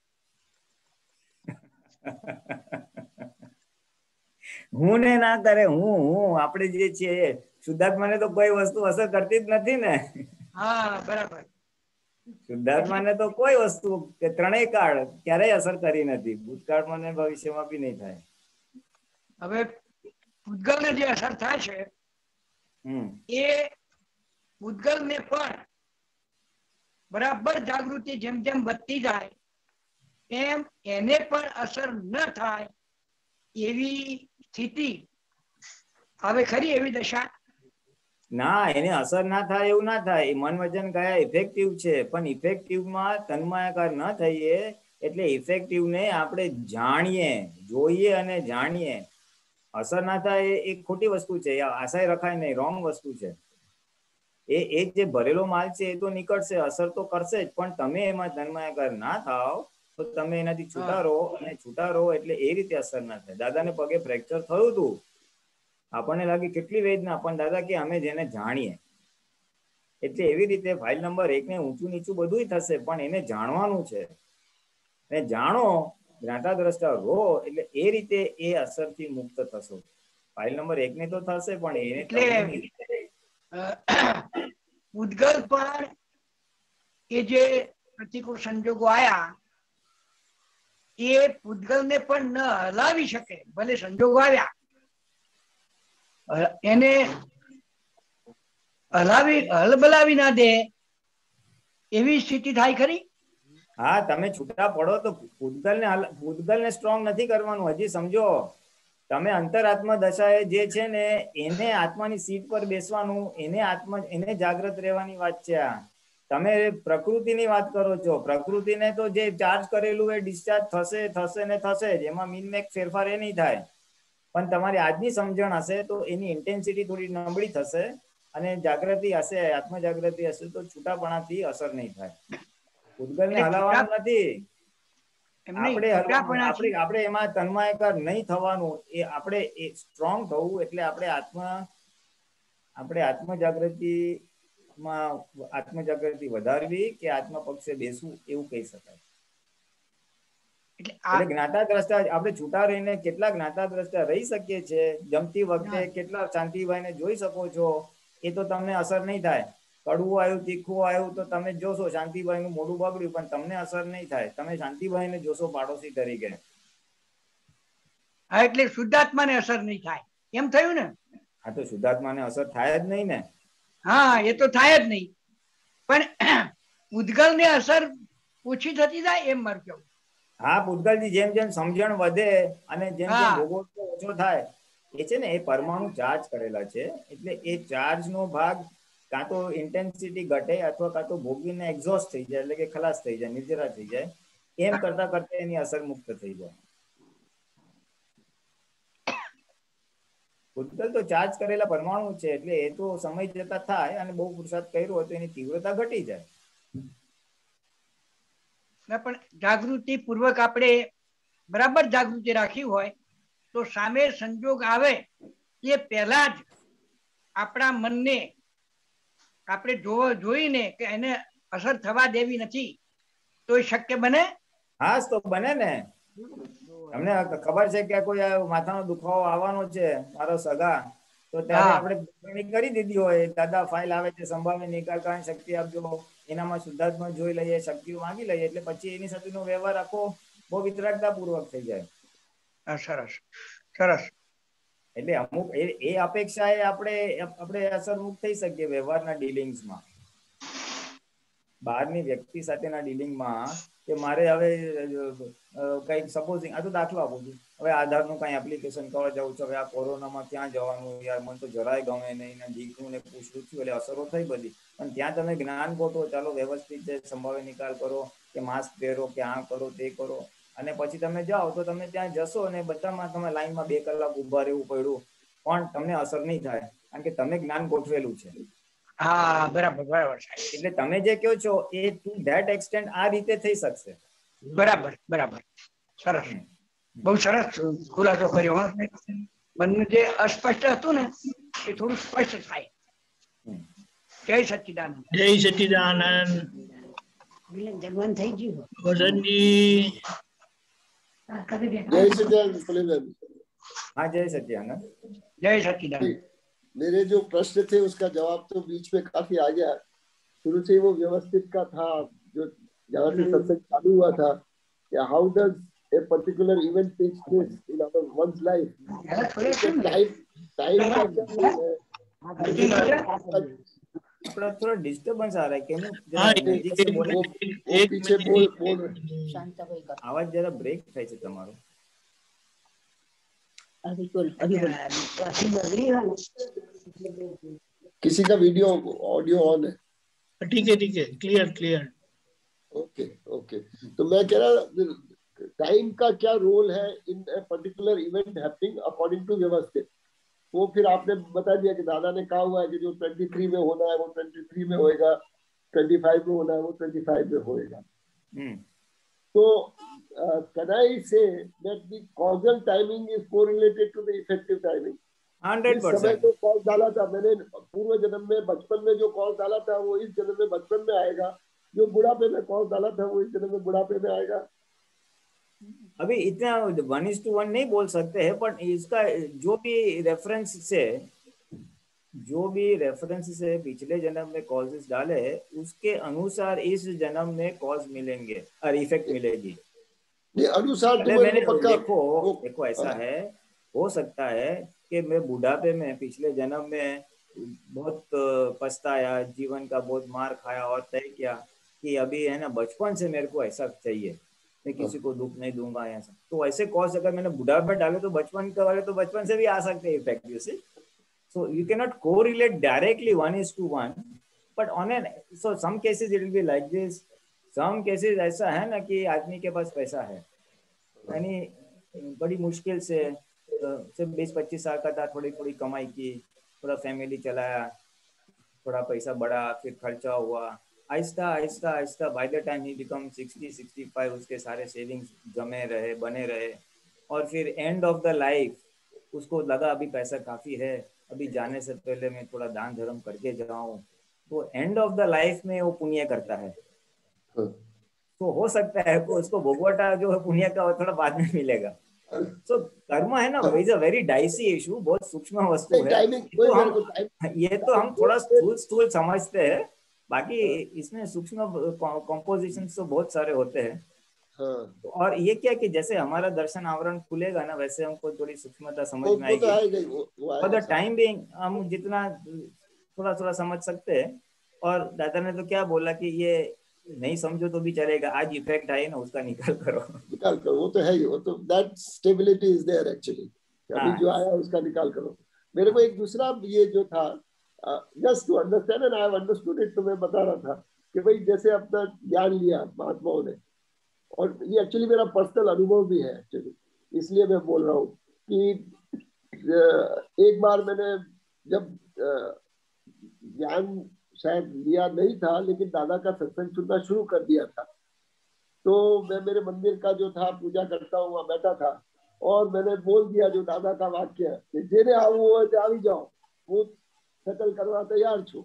હું ને ના કરે, હું આપણે જે છીએ શુદ્ધાત્માને તો કોઈ વસ્તુ અસર કરતી જ નથી ને. હા બરાબર. શુદ્ધાત્માને તો કોઈ વસ્તુ કે ત્રણેય કાળ ક્યારેય અસર કરી નથી, ભૂતકાળમાં ને ભવિષ્યમાં બી નહીં થાય. હવે પૂતગલને જે અસર થાય છે એ પૂતગલને પણ બરાબર જાગૃતિ જેમ જેમ વધતી જાય એમ એને પણ અસર ન થાય એવી સ્થિતિ હવે ખરી એવી દશા? ના, એને અસર ના થાય એવું ના થાય. મન વચન કાયા ઇફેક્ટિવ છે, પણ ઇફેક્ટિવમાં તન્માયાકાર ન થઈએ એટલે ઇફેક્ટિવ ને આપણે જાણીએ, જોઈએ અને જાણીએ. અસર ના થાય એ ખોટી વસ્તુ છે, આશાય રખાય નહીં, રોંગ વસ્તુ છે. એ જે ભરેલો માલ છે એ તો નીકળશે, અસર તો કરશે જ, પણ તમે એમાં તન્માયાકાર ના થાવ તો તમે એનાથી છૂટા રહો, અને છૂટા રહો એટલે એ રીતે અસર ના થાય. દાદાને પગે ફ્રેક્ચર થયું હતું, આપણને લાગી કેટલી વેદના, પણ દાદા કે અમે જેને જાણીએ. એટલે એવી રીતે ફાઇલ નંબર 1 ને ઊંચું નીચું બધું થશે, પણ એને જાણવાનું છે. અને જાણો, જ્ઞાતા દ્રષ્ટા રહો, એટલે એ રીતે એ અસરથી મુક્ત થશો. ફાઇલ નંબર 1 ને તો થશે, પણ એને એટલે પૂતગલ પણ એ જે પ્રતિકૂળ સંજોગો આયા એ પૂતગલને પણ ન હલાવી શકે, ભલે સંજોગો આવ્યા એને હલબલાવી ના દે એવી સ્થિતિ થાય ખરી? હા, તમે છૂટા પડો તો પૂતગલને સ્ટ્રોંગ નથી કરવાનું. હજી સમજો, તમે અંતરાત્મા દશાએ જે છે ને એને આત્માની સીટ પર બેસવાનું, એને જાગ્રત રહેવાની વાત છે. આ તમે પ્રકૃતિની વાત કરો છો. પ્રકૃતિને તો જે ચાર્જ કરેલું એ ડિસ્ચાર્જ થશે ને થશે જ, એમાં મીનમેક ફેરફાર એ નહીં થાય. પણ તમારી આજની સમજણ હશે તો એની ઇન્ટેન્સિટી થોડી નબળી થશે, અને જાગૃતિ હશે, આત્મજાગૃતિ હશે તો છૂટાપણાથી અસર નહીં થાય. પૂતગલને હલાવવાનું નથી, આપણે એમાં તન્માયકાર નહીં થવાનું. એ આપણે સ્ટ્રોંગ થવું એટલે આપણે આત્મજાગૃતિ વધારવી કે આત્મા પક્ષે બેસવું એવું કહી શકાય. એટલે જ્ઞાતા દ્રષ્ટા આપણે છૂટા રહીને કેટલા જ્ઞાતા દ્રષ્ટા રહી શકીએ છીએ. જમતી વખતે કેટલા શાંતિભાઈને જોઈ શકો છો, એ તો તમને અસર નહીં થાય. કડવું આવ્યું, તીખું આવ્યું તો તમે જોશો, શાંતિભાઈ નું મોઢું બગડ્યું, પણ તમને અસર નહીં થાય. તમે શાંતિભાઈ ને જોશો પાડોશી તરીકે. હા, એટલે શુદ્ધાત્માને અસર નહીં થાય એમ થયું ને? હા, તો શુદ્ધાત્માને અસર થાય જ નહીં ને. હા, એ તો થાય જ નહીં, પણ પૂતગલને અસર ઓછી થતી જાય એમ મારું કેવું. હા, પૂતગલથી જેમ જેમ સમજણ વધે અને જેમ જેમ ભોગવટો ઓછો થાય, એ છે ને એ પરમાણુ ચાર્જ કરેલા છે, એટલે એ ચાર્જ નો ભાગ કાં તો ઇન્ટેન્સિટી ઘટે અથવા કાં તો ભોગવીને એક્ઝોસ્ટ થઈ જાય, એટલે કે ખલાસ થઈ જાય, નિર્જરા થઈ જાય. એમ કરતા કરતા એની અસર મુક્ત થઈ જાય. પૂતગલ તો ચાર્જ કરેલા પરમાણુ છે, એટલે એ તો સમય જતા થાય અને બહુ પુરુષાર્થ કર્યો હોય તો એની તીવ્રતા ઘટી જાય. પણ જાગૃતિ પૂર્વક આપણે બરાબર જાગૃતિ રાખી હોય તો સામે સંજોગ આવે એ પહેલા જ આપણા મનને આપણે જોઈને કે એને અસર થવા દેવી નથી, તો એ શક્ય બને? હા, તો બને ને. તમને ખબર છે કે કોઈ માથાનો દુખાવો આવવાનો છે મારો સગા, તો ત્યારે આપણે કરી દીધી હોય, દાદા ફાઇલ આવે છે, સંભાવે નિકાલ કરવાની શક્તિ આપજો, એનામાં શુદ્ધાત્મા જોઈ લઈએ, શક્તિઓ માંગી લઈએ, એટલે પછી એની સાથેનો વ્યવહાર આખો બહુ વિતરાગતા પૂર્વક થઈ જાય. સરસ સરસ. એટલે અમુક એ અપેક્ષા એ આપણે અસર મુક્ત થઈ શકીએ વ્યવહારના ડીલિંગ્સમાં. બહારની વ્યક્તિ સાથેના ડીલિંગમાં કે મારે હવે કઈક સપોઝિંગ આ તો દાખલો આપું છું, હવે આધારનું કઈ એપ્લિકેશન કરવા જવું છે, હવે આ કોરોનામાં ક્યાં જવાનું યાર, મને તો જરાય ગમે નહીં, દીકરું ને પૂછવું છું, એટલે અસરો થઈ બધી. પણ ત્યાં તમે જ્ઞાન ગોતો, ચાલો વ્યવસ્થિત છે, સંભાવે નિકાલ કરો, કે માસ્ક પહેરો, કે આ કરો તે કરો, અને પછી તમે જાઓ તો તમે ત્યાં જશો અને બધામાં તમે લાઈનમાં 2 કલાક ઉભા રહેવું પડ્યું, પણ તમને અસર નહીં થાય, કારણ કે તમે જ્ઞાન ગોઠવેલું છે. હા, બરાબર બરાબર. એટલે તમે જે કહો છો એ ટુ ધેટ એક્સટેન્ટ આ રીતે થઈ શકશે. બરાબર બરાબર સરસ બહુ સરસ ખુલાસો કર્યો હો. મનનું જે અસ્પષ્ટ હતું ને એ થોડું સ્પષ્ટ થાય. જય સચ્ચિદાનંદ. જય સચ્ચિદાનંદ. જગવાન થઈ ગયું વસંતજી. जय सच्चिदानंद पुलिंदर। हाँ जय सच्चिदानंद। जय सच्चिदानंद। मेरे जो प्रश्न थे उसका जवाब तो बीच में काफी आ गया। शुरू से वो व्यवस्थित का था, जो जहाँ से सत्संग चालू हुआ था, how does a particular event takes place in our one's life. Time का क्या है? थोड़ा डिस्टर्बेंस आ रहा है क्या? पीछे बोल आवाज जरा ब्रेक થાય છે તમારો. किसी का वीडियो ऑडियो ऑन है? ठीक है क्लियर। ओके तो मैं कह रहा टाइम का क्या रोल है in a particular event happening according to व्यवस्थित। वो फिर आपने बता दिया कि दादा ने कहा हुआ है कि जो 23 में होना है वो 23 में होएगा, 25 में होना है वो 25 में होएगा। तो can I say that the causal timing is correlated to the effective timing? 100%। समय जो कॉज डाला था मैंने पूर्व जन्म में बचपन में जो कॉज डाला था वो इस जन्म में बचपन में आएगा, जो बुढ़ापे में कॉज डाला था वो इस जन्म में बुढ़ापे में आएगा। अभी इतना 1:1 नहीं बोल सकते हैं, पर इसका जो भी रेफरेंस से पिछले जन्म में कॉजेस डाले उसके अनुसार इस जन्म में कॉज मिलेंगे और इफेक्ट मिलेगी। अनुसार देखो ऐसा है, हो सकता है कि मैं बुढ़ापे में पिछले जन्म में बहुत पछताया, जीवन का बहुत मार खाया और तय किया कि अभी है ना बचपन से मेरे को ऐसा चाहिए, मैं किसी को दुख नहीं दूंगा ऐसा। तो ऐसे कॉज अगर मैंने बुढ़ापे डाले तो बचपन के वाले तो बचपन से भी आ सकते हैं effect. You see, so you can not correlate directly 1:1, but on an so some cases it will be like this. Some cases ऐसा है ना कि आदमी के पास पैसा है, यानी बड़ी मुश्किल से 20-25 साल का था, थोड़ी कमाई की, थोड़ा फैमिली चलाया, थोड़ा पैसा बढ़ा, फिर खर्चा हुआ, आहिस्ता बाय द टाइम ही बिकम 60-65 उसके सारे सेविंग्स जमे रहे, बने रहे, और फिर एंड ऑफ द लाइफ उसको लगा अभी पैसा काफी है, अभी जाने से पहले मैं थोड़ा दान धर्म करके जाऊं, तो एंड ऑफ द लाइफ में वो पुण्य करता है। तो हो सकता है उसको भोगवटा जो है पुण्य का थोड़ा बाद में मिलेगा। सो कर्म है ना, is a very dicey issue, बहुत सूक्ष्म वस्तु है। ये तो हम थोड़ा स्थूल समझते हैं, बाकी इसमें सूक्ष्म कॉम्पोजिशन तो बहुत सारे होते हैं। और ये क्या कि जैसे हमारा दर्शन आवरण खुलेगा ना वैसे हमको थोड़ी सूक्ष्मता समझ में आएगी। फॉर द टाइम बीइंग हम जितना थोड़ा समझ सकते हैं। और दादा ने तो क्या बोला कि ये नहीं समझो तो भी चलेगा, आज इफेक्ट आए ना उसका निकाल करो। वो तो है ही, वो तो that stability is there actually, अभी जो आया उसका निकाल करो। मेरे को एक दूसरा ये जो था just to understand and I have understood it, तो मैं बता रहा था कि भाई जैसे अपना ज्ञान लिया महात्माओं ने, और ये एक्चुअली मेरा पर्सनल अनुभव भी है एक्चुअली, इसलिए मैं बोल रहा हूँ कि एक बार मैंने जब ज्ञान शायद लिया नहीं था लेकिन दादा का सत्संग सुनना शुरू कर दिया था, तो मैं मेरे मंदिर का जो था पूजा करता हुआ बैठा था और मैंने बोल दिया जो दादा का वाक्य कि जेने आओ આવી जाओ, वो सेटल करवा तैयार छो।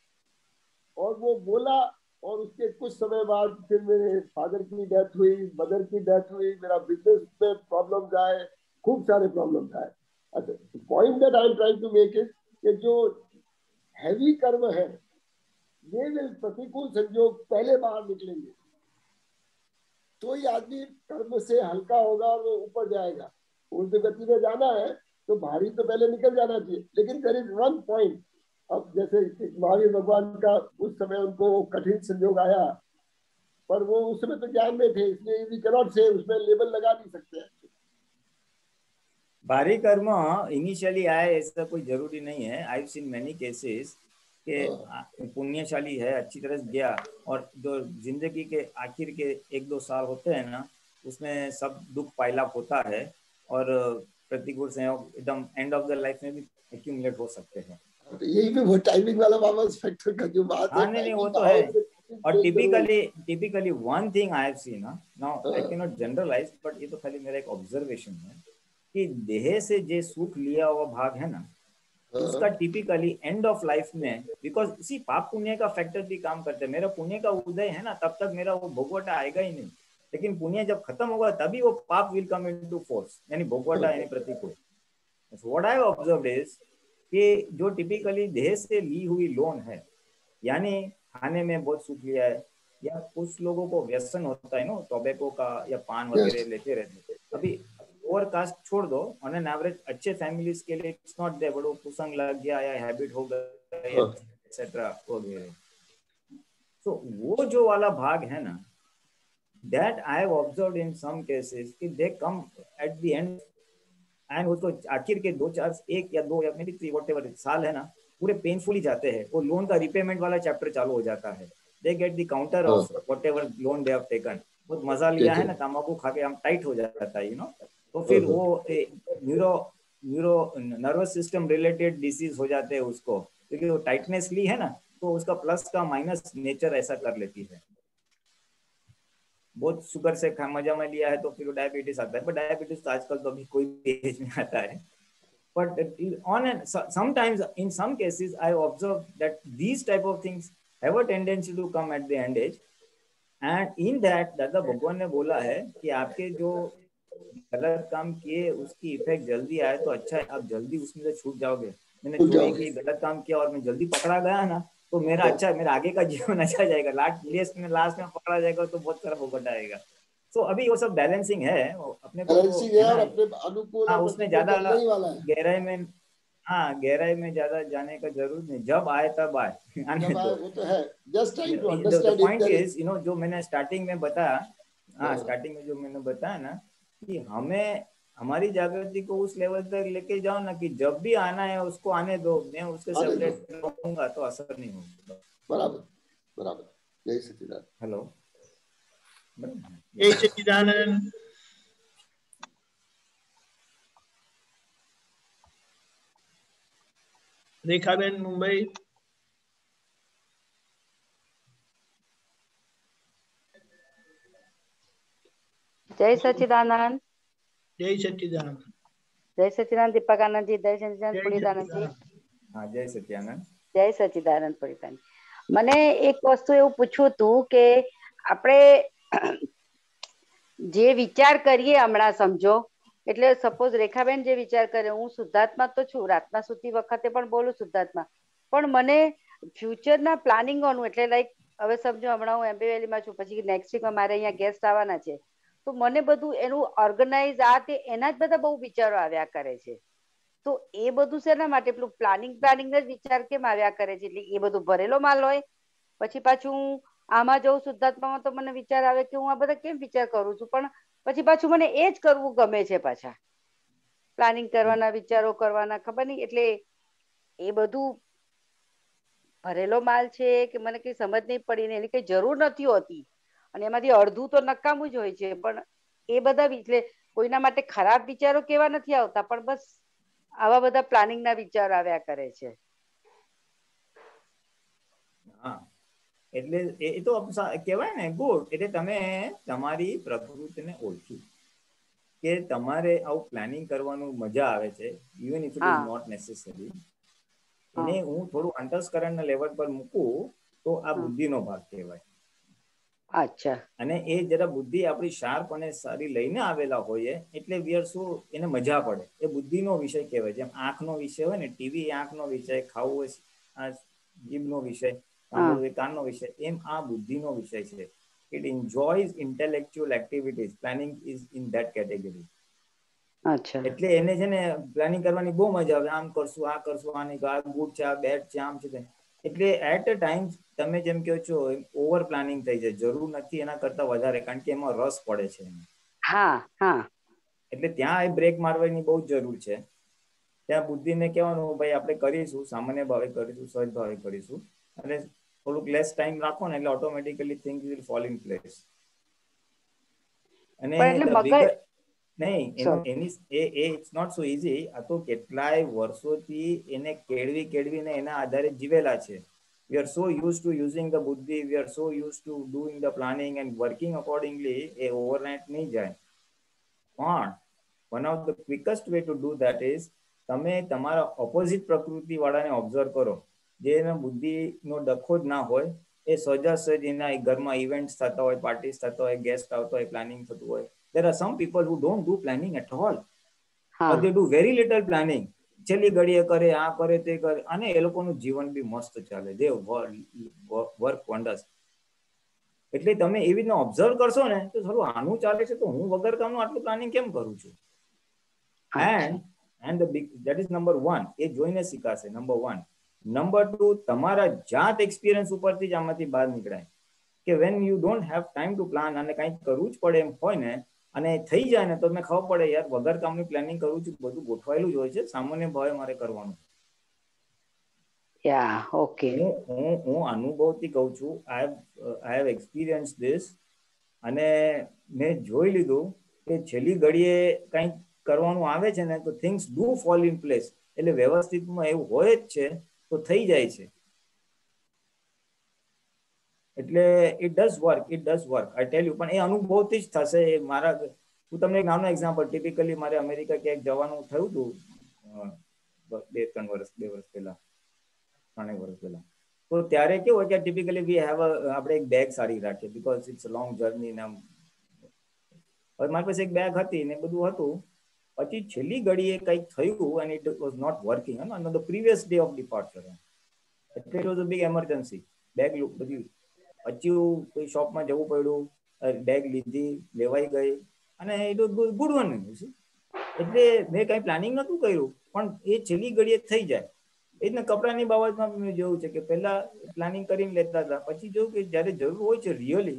और वो बोला और उसके कुछ समय बाद फिर मेरे फादर की डेथ हुई, मदर की डेथ हुई, मेरा बिजनेस में प्रॉब्लम्स आए, खूब सारे प्रॉब्लम्स आए। अच्छा, point that I am trying to make is कि जो हैवी कर्म है ये विल प्रतिकूल संयोग पहले बाहर निकलेंगे, तो ही आदमी कर्म से हल्का होगा और वो ऊपर जाएगा। उल्टी गति में जाना है तो भारी तो पहले निकल जाना चाहिए, लेकिन देयर इज वन पॉइंट। अब जैसे महावीर भगवान का उस समय उनको कठिन संयोग आया, पर वो उस समय तो ज्ञान में थे, इसलिए वी कैन नॉट से उसमें लेबल लगा नहीं सकते हैं। भारी कर्म इनिशियली आए ऐसा कोई जरूरी नहीं है। I have seen many cases के पुण्यशाली है, अच्छी तरह से गया, और जो जिंदगी के आखिर के 1-2 साल होते हैं ना उसमें सब दुख पाइलाप होता है और प्रतिकूल संयोग एकदम एंड ऑफ द लाइफ में भी एक्यूमुलेट हो सकते हैं। यही पे वो टाइमिंग वाला वापस फैक्टर का जो बात है, नहीं वो तो है, और typically one thing I have seen, now I cannot generalize, but ये तो खाली मेरा एक ऑब्जर्वेशन है कि देह से जो सुख लिया हुआ भाग है ना, उसका टिपिकली एंड ऑफ लाइफ में, बिकॉज इसी पाप पुण्य का फैक्टर भी काम करते हैं। मेरा पुण्य का उदय है ना, तब तक मेरा वो भोगवटा आएगा ही नहीं, लेकिन पुण्य जब खत्म होगा तभी वो पाप विल कम इनटू फोर्स, यानी भोगवटा यानी प्रतिकूल। व्हाट आई ऑब्जर्व्ड इज कि जो टिपिकली देह से ली हुई लोन है, यानी खाने में बहुत सुख लिया है, या कुछ लोगों को व्यसन होता है ना टोबैको का या पान वगैरह लेते रहते हैं। अभी ओवरकास्ट छोड़ दो, ऑन एन एवरेज अच्छे फैमिलीज के लिए इट्स नॉट देयर, बट वो कुसंग लग गया या हैबिट हो गया एक्सेट्रा वगैरह। सो वो जो वाला भाग है ना, that I have observed in some cases कि they come at the end end उसको आखिर के 2-4 1 या 2 या मे बी 3 व्हाटएवर साल है ना, पूरे पेनफुली जाते हैं। वो लोन का रिपेमेंट वाला चैप्टर चालू हो जाता है, they get the counter of whatever loan they have taken. बहुत मजा लिया है ना, तंबाकू खा के हम टाइट हो जाता है, यू नो। तो फिर वो नर्वस सिस्टम रिलेटेड डिसीज हो जाते हैं उसको, क्योंकि वो टाइटनेस ली है ना, तो उसका प्लस का माइनस नेचर ऐसा कर लेती है। बहुत शुगर से मजा में लिया है तो फिर डायबिटीज आता है, बट डायबिटीज तो आजकल तो अभी कोई भी एज में आता है। But sometimes in some cases I observe that these type of things have a tendency to come at the end age, and in that दादा भगवान ने बोला है कि आपके जो गलत काम किए उसकी इफेक्ट जल्दी आए तो अच्छा है, आप जल्दी उसमें से छूट जाओगे। मैंने जो एक गलत काम किया और मैं जल्दी पकड़ा गया ना, तो मेरा अच्छा है, मेरा आगे का जीवन अच्छा जाएगा। लास्ट में पकड़ा जाएगा तो बहुत सारा भोगट आएगा। तो अभी वो सब बैलेंसिंग है, अपने को अपने अनुकूल, हाँ, उसमें ज्यादा गहराई में, हाँ, गहराई में ज्यादा जाने का जरूरत नहीं, जब आए तब आए। वो तो है, just trying to understand. Point is, you know, जो मैंने स्टार्टिंग में बताया, हाँ, स्टार्टिंग में जो मैंने बताया ना कि हमें हमारी जागृति को उस लेवल तक लेके जाओ ना कि जब भी आना है उसको आने दो, मैं उसके सेपरेट रहूंगा तो असर नहीं होगा। बराबर। जय सच्चिदानंद। हेलो, जय सच्चिदानंद। रेखाबेन मुंबई। जय सच्चिदानंद। जय सच्चिदानंद। जय सच्चिदानंद दीपकानंद जी, जय सच्चिदानंद पुनीतानंद जी। हाँ, जय सच्चिदानंद। જય સચ્ચિદાનંદ પુરીતાની। મને એક વસ્તુ એવું પૂછવું હતું કે આપણે જે વિચાર કરીએ હમણાં સમજો, એટલે સપોઝ રેખાબેન જે વિચાર કરે, હું શુદ્ધાત્મા તો છું, રાતના સુતી વખતે પણ બોલું શુદ્ધાત્મા, પણ મને ફ્યુચરના પ્લાનિંગોનું, એટલે લાઈક હવે સમજો હમણાં હું એમબી વેલીમાં છું, પછી નેક્સ્ટ વીકમાં મારે અહીંયા ગેસ્ટ આવવાના છે, તો મને બધું એનું ઓર્ગેનાઇઝ આ તે એના જ બધા બહુ વિચારો આવ્યા કરે છે। તો એ બધું શેના માટે, પેલું પ્લાનિંગ જ વિચાર કેમ આવ્યા કરે છે? એટલે એ બધું ભરેલો માલ હોય, પછી પાછું આમાં જવું શુદ્ધાત્મામાં તો મને વિચાર આવે કે હું આ બધા કેમ વિચાર કરું છું, પણ પછી પાછું મને એ જ કરવું ગમે છે, પાછા પ્લાનિંગ કરવાના, વિચારો કરવાના, ખબર નહીં, એટલે એ બધું ભરેલો માલ છે કે મને કઈ સમજ નહીં પડી ને એની કઈ જરૂર નથી હોતી, અને એમાંથી અડધું તો નકામું જ હોય છે, પણ એ બધા એટલે કોઈના માટે ખરાબ વિચારો કેવા નથી આવતા, પણ બસ આવા બધા પ્લાનિંગના વિચાર આવ્યા કરે છે। હા, એટલે એ તો કહેવાય ને ગુડ, એટલે તમે તમારી પ્રકૃતિને ઓળખી કે તમારે આવું પ્લાનિંગ કરવાનું મજા આવે છે, even if it is not necessary, એને હું થોડું અંતસ્કરણના લેવલ પર મૂકું તો આ બુદ્ધિનો ભાગ કહેવાય। અચ્છા। અને એ જરા બુદ્ધિ આપણી શાર્પ અને સારી લઈને આવેલા હોઈએ એટલે વી આર શું, એને મજા પડે, એ બુદ્ધિનો વિષય કહેવાય। જેમ આંખનો વિષય હોય ને, ટીવી આંખનો વિષય, ખાવું હોય આ જીભનો વિષય, સાંભળવું હોય કાનનો વિષય, એમ આ બુદ્ધિનો વિષય છે। It enjoys intellectual activities, planning is in that category. અચ્છા। એટલે એને છે ને પ્લાનિંગ કરવાની બહુ મજા આવે, આમ કરશું, આ કરશું, આની આ ગુડ છે, આ બેડ છે, આમ છે, એટલે એટ અ ટાઈમ તમે જેમ કહો છો ઓવર પ્લાનિંગ થઈ જાય, જરૂર નથી એના કરતા વધારે, કારણ કે એમાં રસ પડે છે। હા હા, એટલે ત્યાં એ બ્રેક મારવાની બહુ જરૂર છે। ત્યાં બુદ્ધિને કહેવાનું, ભાઈ આપણે કરીશું, સામાન્ય ભાવે કરીશું, સહજ ભાવે કરીશું, અને થોડુંક લેસ ટાઈમ રાખો ને એટલે automatically things will fall in place. અને નહીં, એની ઇટ્સ નોટ સો ઇઝી। આ તો કેટલાય વર્ષોથી એને કેળવીને એના આધારે જીવેલા છે, We are so used to using the buddhi, we are so used to doing the planning and working accordingly. A overnight nahi jay. But one of the quickest way to do that is તમે તમારા opposite પ્રકૃતિ વાળાને observe કરો, જેને બુદ્ધિનો ડખો જ ના હોય, એ સજાસજ એના ઘરમાં ઇવેન્ટ્સ થતા હોય, પાર્ટીસ થતા હોય, ગેસ્ટ આવતા હોય, પ્લાનિંગ થતું હોય. There are some people who don't do planning at all. Or they do very little planning. છેલ્લી ઘડીએ કરે, આ કરે, તે કરે, અને એ લોકોનું જીવન બી મસ્ત ચાલે. They work wonders. એટલે તમે એવી રીતના ઓબ્ઝર્વ કરશો ને તો સારું આનું ચાલે છે તો હું વગર કામનું આટલું પ્લાનિંગ કેમ કરું છું. And the big, that is number 1. એ જોઈને શીખાશે, number 1. Number 2, તમારા જાત એક્સપિરિયન્સ ઉપરથી જ આમાંથી બહાર નીકળાય કે when you don't have time to plan અને કંઈક કરવું જ પડે એમ હોય ને અને થઈ જાય ને તો તમને ખબર પડે યાર વગર કામની પ્લાનિંગ કરું છું, બધું ગોઠવાયેલું જ હોય છે, સામાન્ય ભાવે મારે કરવાનું. હું અનુભવથી કહું છું, I have experienced this અને મેં જોઈ લીધું કે છેલ્લી ઘડીએ કંઈક કરવાનું આવે છે ને તો things do fall in place. એટલે વ્યવસ્થિતમાં એવું હોય જ છે તો થઈ જાય છે. એટલે it does work I tell you. પણ એ અનુભવથી જ થશે. મારા હું તમને એક નાનું એક્ઝામ્પલ, ટિપિકલી મારે અમેરિકા ક્યાંક જવાનું થયું હતું 2 વર્ષ પહેલા, 3 વર્ષ પહેલા. તો ત્યારે કેવું હોય કે ટિપિકલી વી હેવ આપણે એક બેગ સારી રાખીએ because it's a long journey ને. હવે મારી પાસે એક બેગ હતી ને બધું હતું, પછી છેલ્લી ઘડીએ કંઈક થયું and it was not working on the previous day of departure. એટલે it was a big emergency. Bag બધી પછી કોઈ શોપમાં જવું પડ્યું, બેગ લીધી, લેવાઈ ગઈ અને it was good one. એટલે મેં કંઈ પ્લાનિંગ નહોતું કર્યું પણ એ છેલ્લી ઘડીએ થઈ જાય. એ રીતના કપડાની બાબતમાં મેં જોયું છે કે પહેલા પ્લાનિંગ કરીને લેતા હતા, પછી જોયું કે જ્યારે જરૂર હોય છે રિયલી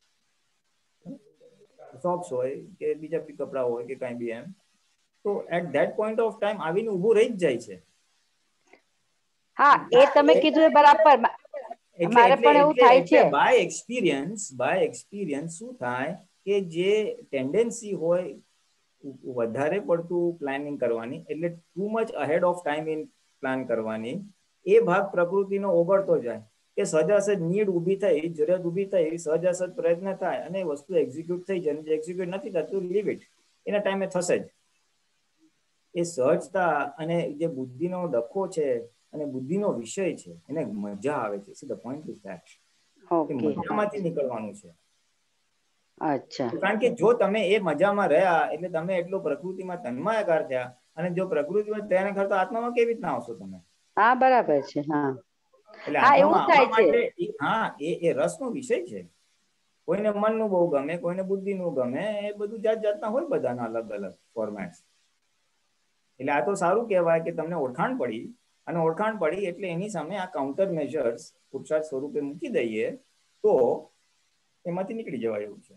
શોપ્સ હોય કે બીજા બી કપડા હોય કે કાંઈ બી એમ, તો at that point of time આવીને ઊભું રહી જ જાય છે. હા, એ તમે કીધું એ બરાબર. મારે પણ એવું થાય છે. બાય એક્સપિરિયન્સ શું થાય કે જે ટેન્ડન્સી હોય વધારે પડતું પ્લાનિંગ કરવાની, એટલે too much ahead of time in plan કરવાની, એ ભાગ પ્રકૃતિનો ઓગળતો જાય કે સજાસજ નીડ ઊભી થઈ, જરૂરિયાત ઊભી થઈ, સજાસજ પ્રયત્ન થાય અને વસ્તુ એક્ઝિક્યુટ થઈ જાય. જે એક્ઝિક્યુટ નથી થતું લીવ ઇટ, એના ટાઈમે થશે જ. એ સહજતા અને જે બુદ્ધિનો ડખો છે અને બુદ્ધિનો વિષય છે એને મજા આવે છે. See the point is that મજામાંથી નીકળવાનું છે. અચ્છા. કારણ કે જો તમે એ મજામાં રહ્યા એટલે તમે એટલો પ્રકૃતિમાં તન્માયાકાર થયા, અને જો પ્રકૃતિમાં તેને કરતા આત્મામાં કેવી રીતના આવશો તમે? હા, બરાબર છે. હા, એટલે આત્મામાં આવવા માટે હા એ રસનો વિષય છે. કોઈને મનનું બહુ ગમે, કોઈને બુદ્ધિનું ગમે, એ બધું જાત જાતના હોય બધાના અલગ અલગ ફોર્મેટ્સ. એટલે આ તો સારું કહેવાય કે તમને ઓળખાણ પડી, અને ઓળખાણ પડી એટલે એની સામે આ કાઉન્ટર મેજર્સ પુરુષાર્થ સ્વરૂપે મૂકી દઈએ તો એમાંથી નીકળી જવાય એવું છે.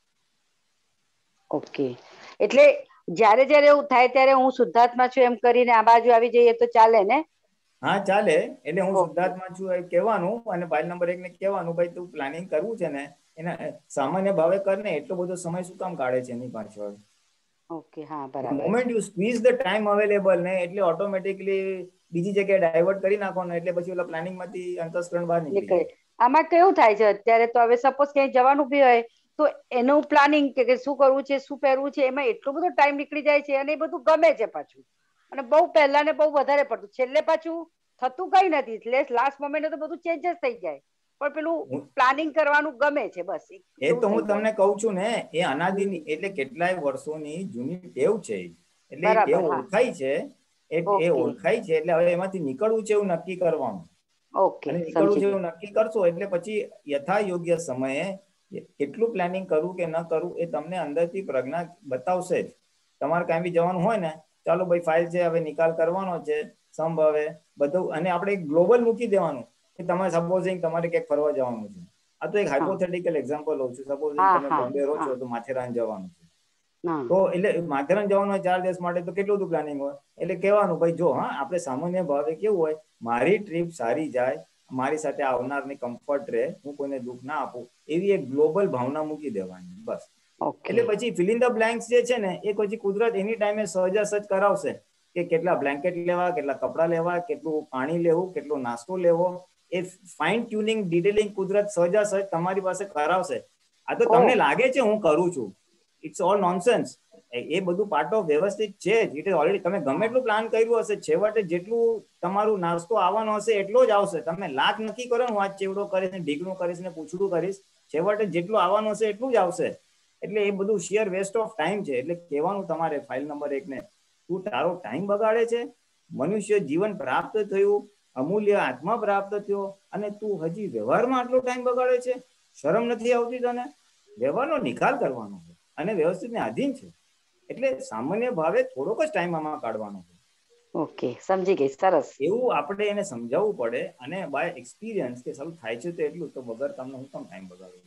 ઓકે, એટલે જ્યારે જ્યારે એવું થાય ત્યારે હું શુદ્ધાત્મા છું એમ કરીને આ બાજુ આવી જઈએ તો ચાલે ને? હા, ચાલે. એટલે હું શુદ્ધાત્મા છું એ કહેવાનું, અને ફાઇલ નંબર 1 ને કહેવાનું ભાઈ તું પ્લાનિંગ કરવું છે ને એના સામાન્ય ભાવે કરને, એટલો બધો સમય શું કામ કાઢે છે એની પાછળ? ઓકે, હા, બરાબર. Moment you squeeze the time available ને એટલે ઓટોમેટિકલી બીજી જગ્યાએ ડાયવર્ટ કરી નાખો ને એટલે પછી ઓલા પ્લાનિંગ માંથી અંતસ્કરણ બહાર નીકળી જાય. આમાં કેવું થાય છે અત્યારે તો, હવે સપોઝ ક્યાંય જવાનું બી હોય તો એનું પ્લાનિંગ કે શું કરવું છે, શું પહેરવું છે, એમાં એટલો બધો ટાઈમ નીકળી જાય છે અને એ બધું ગમે છે પાછું. અને બહુ પહેલા ને બહુ વધારે પડતું, છેલ્લે પાછું થતું કઈ નથી, એટલે લાસ્ટ મોમેન્ટ તો બધું ચેન્જ જ થઈ જાય, પણ પેલું પ્લાનિંગ કરવાનું ગમે છે. બસ એ તો હું તમને કહું છું ને, એ અનાદિની એટલે કેટલાય વર્ષોની જૂની ટેવ છે. એટલે એ ટેવ ઓળખાય છે, એ ઓળખાય છે એટલે હવે એમાંથી નીકળવું છે એવું નક્કી કરવાનું. અને નીકળવું છે એવું નક્કી કરશો એટલે પછી યથા યોગ્ય સમયે કેટલું પ્લાનિંગ કરવું કે ન કરવું એ તમને અંદરથી પ્રજ્ઞા બતાવશે જ. તમારે કાંઈ બી જવાનું હોય ને, ચાલો ભાઈ ફાઇલ છે, હવે નિકાલ કરવાનો છે, સંભવે બધું, અને આપણે ગ્લોબલ મૂકી દેવાનું કે તમારે સપોઝિંગ તમારે ક્યાંક ફરવા જવાનું છે. આ તો એક હાઇપોથેટિકલ એક્ઝામ્પલ લઉં છું. સપોઝિંગ તમે બોમ્બે રહો છો તો માથેરાન જવાનું છે, તો એટલે માથેરાન જવાનું હોય 4 દિવસ માટે, તો કેટલું બધું પ્લાનિંગ હોય. એટલે કહેવાનું ભાઈ જો હા આપણે સામાન્ય ભાવે કેવું હોય, મારી ટ્રીપ સારી જાય, મારી સાથે આવનારને કમ્ફર્ટ રહે, હું કોઈને દુઃખ ના આપું, એવી એક ગ્લોબલ ભાવના મૂકી દેવાની બસ. એટલે પછી ફિલ ઇન ધ બ્લેન્ક્સ જે છે ને એ પછી કુદરત એની ટાઈમે સહજાસજ કરાવશે કે કેટલા બ્લેન્કેટ લેવા, કેટલા કપડા લેવા, કેટલું પાણી લેવું, કેટલો નાસ્તો લેવો, એ ફાઇન ટ્યુનિંગ ડિટેલિંગ કુદરત સહજાસહજ તમારી પાસે કરાવશે. આ તો તમને લાગે છે હું કરું છું, ઇટ્સ ઓલ નોનસેન્સ. એ બધું પાર્ટ ઓફ વ્યવસ્થિત છે જ. It is already. તમે ગમે એટલું પ્લાન કર્યું હશે, છેવટે જેટલું તમારું નાસ્તો આવવાનો હશે એટલો જ આવશે. તમે લાખ નક્કી કરો હું આજ ચેવડો કરીશ ને ઢીકણું કરીશ ને પૂછડું કરીશ, છેવટે જેટલું આવવાનું હશે એટલું જ આવશે. એટલે એ બધું શિયર વેસ્ટ ઓફ ટાઈમ છે. એટલે કહેવાનું તમારે ફાઇલ નંબર 1 ને, તું તારો ટાઈમ બગાડે છે, મનુષ્ય જીવન પ્રાપ્ત થયું, અમૂલ્ય આત્મા પ્રાપ્ત થયો, અને તું હજી વ્યવહારમાં આટલો ટાઈમ બગાડે છે. શરમ નથી આવતી તને? વ્યવહારનો નિકાલ કરવાનો છે અને વ્યવસ્થિતને આધીન છે. એટલે સામાન્ય ભાવે થોડોક જ ટાઈમ આમાં કાઢવાનો છે. ઓકે, સમજી ગઈ. સરસ. એવું આપણે એને સમજાવવું પડે, અને બાય એક્સપિરિયન્સ કે સારું થાય છે તો એટલું, તો વગર તમને હું કેમ ટાઈમ બગાડું.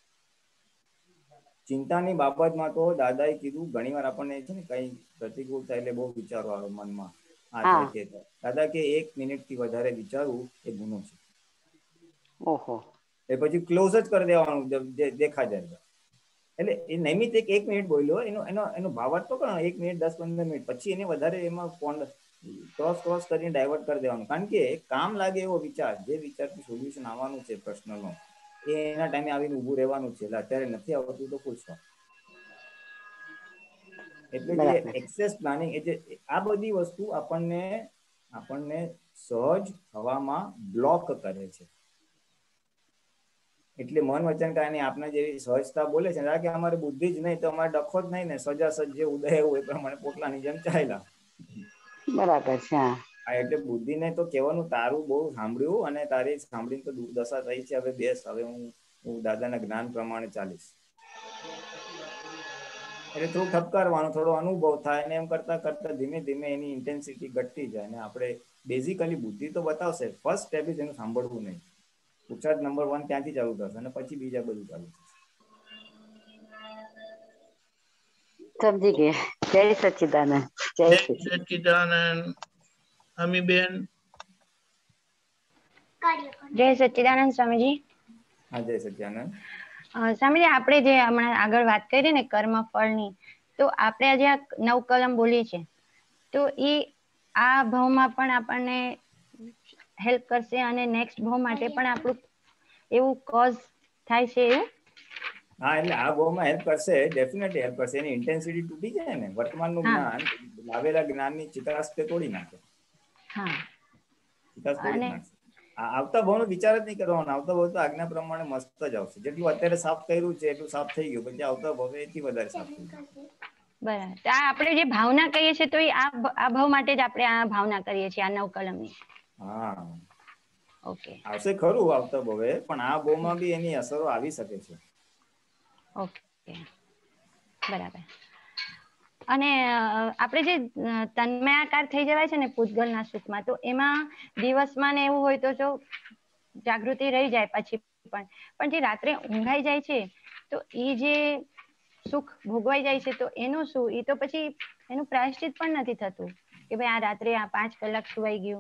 ચિંતાની બાબતમાં તો દાદાએ કીધું, ઘણીવાર આપણને છે ને કઈ પ્રતિકૂળ થાય એટલે બહુ વિચારો આવે મનમાં, આ થાય તે થાય. દાદા કે 1 મિનિટથી વધારે વિચારવું એ ગુનો છે. ઓહો. એ પછી ક્લોઝ જ કરી દેવાનું, દેખા જાય. એટલે એ નિયમિત 1 મિનિટ બોલ્યો, એનો ભાવાર્થ તો કરો 1 મિનિટ 10-15 મિનિટ, પછી એને વધારે એમાં ક્રોસ કરીને ડાયવર્ટ કરી દેવાનું. કારણ કે કામ લાગે એવો વિચાર, જે વિચારથી સોલ્યુશન આવવાનું છે પ્રશ્નનો, એના ટાઈમે આવીને ઉભું રહેવાનું છે. અત્યારે નથી આવતું તો પૂછો. એટલે જે એક્સેસ પ્લાનિંગ, એટલે આ બધી વસ્તુ આપણને સહજ થવામાં બ્લોક કરે છે. એટલે મન વચન કાયની આપણે જેવી સહજતા બોલે છે કે અમારે બુદ્ધિ જ નહીં તો અમારે ડખો જ નહીં ને, સજાસજ જે ઉદય એવું એ પ્રમાણે પોટલાની જેમ ચાલ્યા. બરાબર છે. એટલે બુદ્ધિને તો કહેવાનું તારું બહુ સાંભળ્યું અને તારી સાંભળીને તો દુર્દશા થઈ છે, હવે બેસ, હવે હું દાદાના જ્ઞાન પ્રમાણે ચાલીશ. એટલે થોડું ઠપકારવાનું, થોડો અનુભવ થાય, અને એમ કરતા કરતા ધીમે ધીમે એની ઇન્ટેન્સિટી ઘટતી જાય. અને આપણે બેઝિકલી બુદ્ધિ તો બતાવશે, ફર્સ્ટ સ્ટેપ ઇઝ એનું સાંભળવું નહીં. પુરુષાર્થ નંબર 1 ત્યાંથી ચાલુ થશે અને પછી બીજા બધું ચાલુ થશે. સમજી ગયા. જય સચ્ચિદાનંદ. જય સચ્ચિદાનંદ. અમીબેન. જય સચ્ચિદાનંદ સ્વામીજી. હા, જય સચ્ચિદાનંદ. સ્વામીજી, આપણે જે હમણાં આગળ વાત કરી ને કર્મ ફળની, તો આપણે આજે આ 9 કલમ બોલી છે, તો એ આ ભાવમાં પણ આપણને હેલ્પ કરશે અને નેક્સ્ટ ભાવ માટે પણ આપણું એવું કોઝ થાય છે એવું? હા, એટલે આ ભાવમાં હેલ્પ કરશે, ડેફિનેટલી હેલ્પ કરશે. એની ઇન્ટેન્સિટી તૂટી જાય ને, વર્તમાનનું જ્ઞાન લાવેલા જ્ઞાનની ચિકાસ તે તોડી નાખે. ચિકાસ તોડી નાખે. આવતા ભાવનો વિચાર જ નહીં કરવાનો. આવતા ભાવ તો આજ્ઞા પ્રમાણે મસ્ત જ આવશે. જેટલું અત્યારે સાફ કર્યું છે એટલું સાફ થઈ ગયું, પછી આવતા ભાવ એથી વધારે સાફ થઈ ગયું. બરાબર. આ આપણે જે ભાવના કહીએ છીએ તો આ ભાવ માટે જ આપણે આ ભાવના કરીએ છીએ, આ 9 કલમની. હા, ઓકે. આવશે ખરું આવતા ભાવે, પણ આ ભાવમાં બી એની અસરો આવી શકે છે. ઓકે, બરાબર. અને આપણે જે તન્મયાકાર થઈ જવાય છે ને પૂતગલના સુખમાં, તો એમાં દિવસમાં ને એવું હોય તો જો જાગૃતિ રહી જાય પછી પણ જે રાત્રે ઊંઘાઈ જાય છે તો એ જે સુખ ભોગવાઈ જાય છે, તો એનું શું? એ તો પછી એનું પ્રાયશ્ચિત પણ નથી થતું કે ભાઈ આ રાત્રે આ 5 કલાક સુવાઈ ગયું.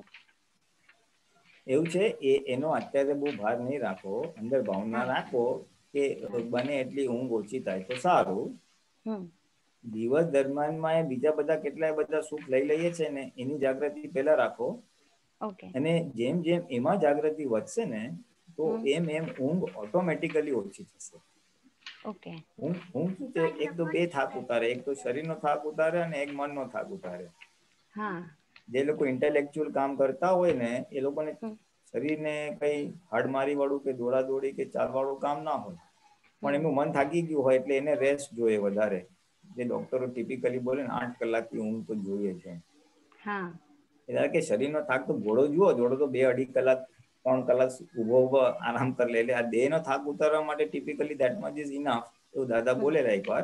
એવું છે. એનો અત્યારે બહુ ભાર નહીં રાખો, અંદર ભાવના રાખો કે બને એટલી ઊંઘ ઓછી થાય તો સારું. દિવસ દરમિયાનમાં બીજા બધા કેટલાય બધા સુખ લઈ લઈએ છે ને, એની જાગૃતિ પેલા રાખો. અને જેમ જેમ એમાં જાગૃતિ વધશે ને, તો એમ ઊંઘ ઓટોમેટિકલી ઓછી થશે. ઊંઘ શું છે? એક તો 2 થાક ઉતારે, એક તો શરીરનો થાક ઉતારે અને એક મનનો થાક ઉતારે. જે લોકો ઇન્ટેલેક્ચ્યુઅલ કામ કરતા હોય ને, એ લોકોને શરીરને કઈ હાડમારી વાળું કે દોડાદોડી કે ચાલવાળું કામ ના હોય, પણ એમનું મન થાકી ગયું હોય એટલે એને રેસ્ટ જોઈએ વધારે. જે ડોક્ટરો ટિપિકલી બોલે ને 8 કલાકની ઊંઘ તો જોઈએ છે. એટલે કે શરીરનો થાક તો ઘોડો જુઓ, ઘોડો તો 2-2.5 કલાક 3 કલાક ઉભો આરામ કરી લે. એટલે આ દેહનો થાક ઉતારવા માટે typically that much is enough, એવું દાદા બોલેલા એકવાર.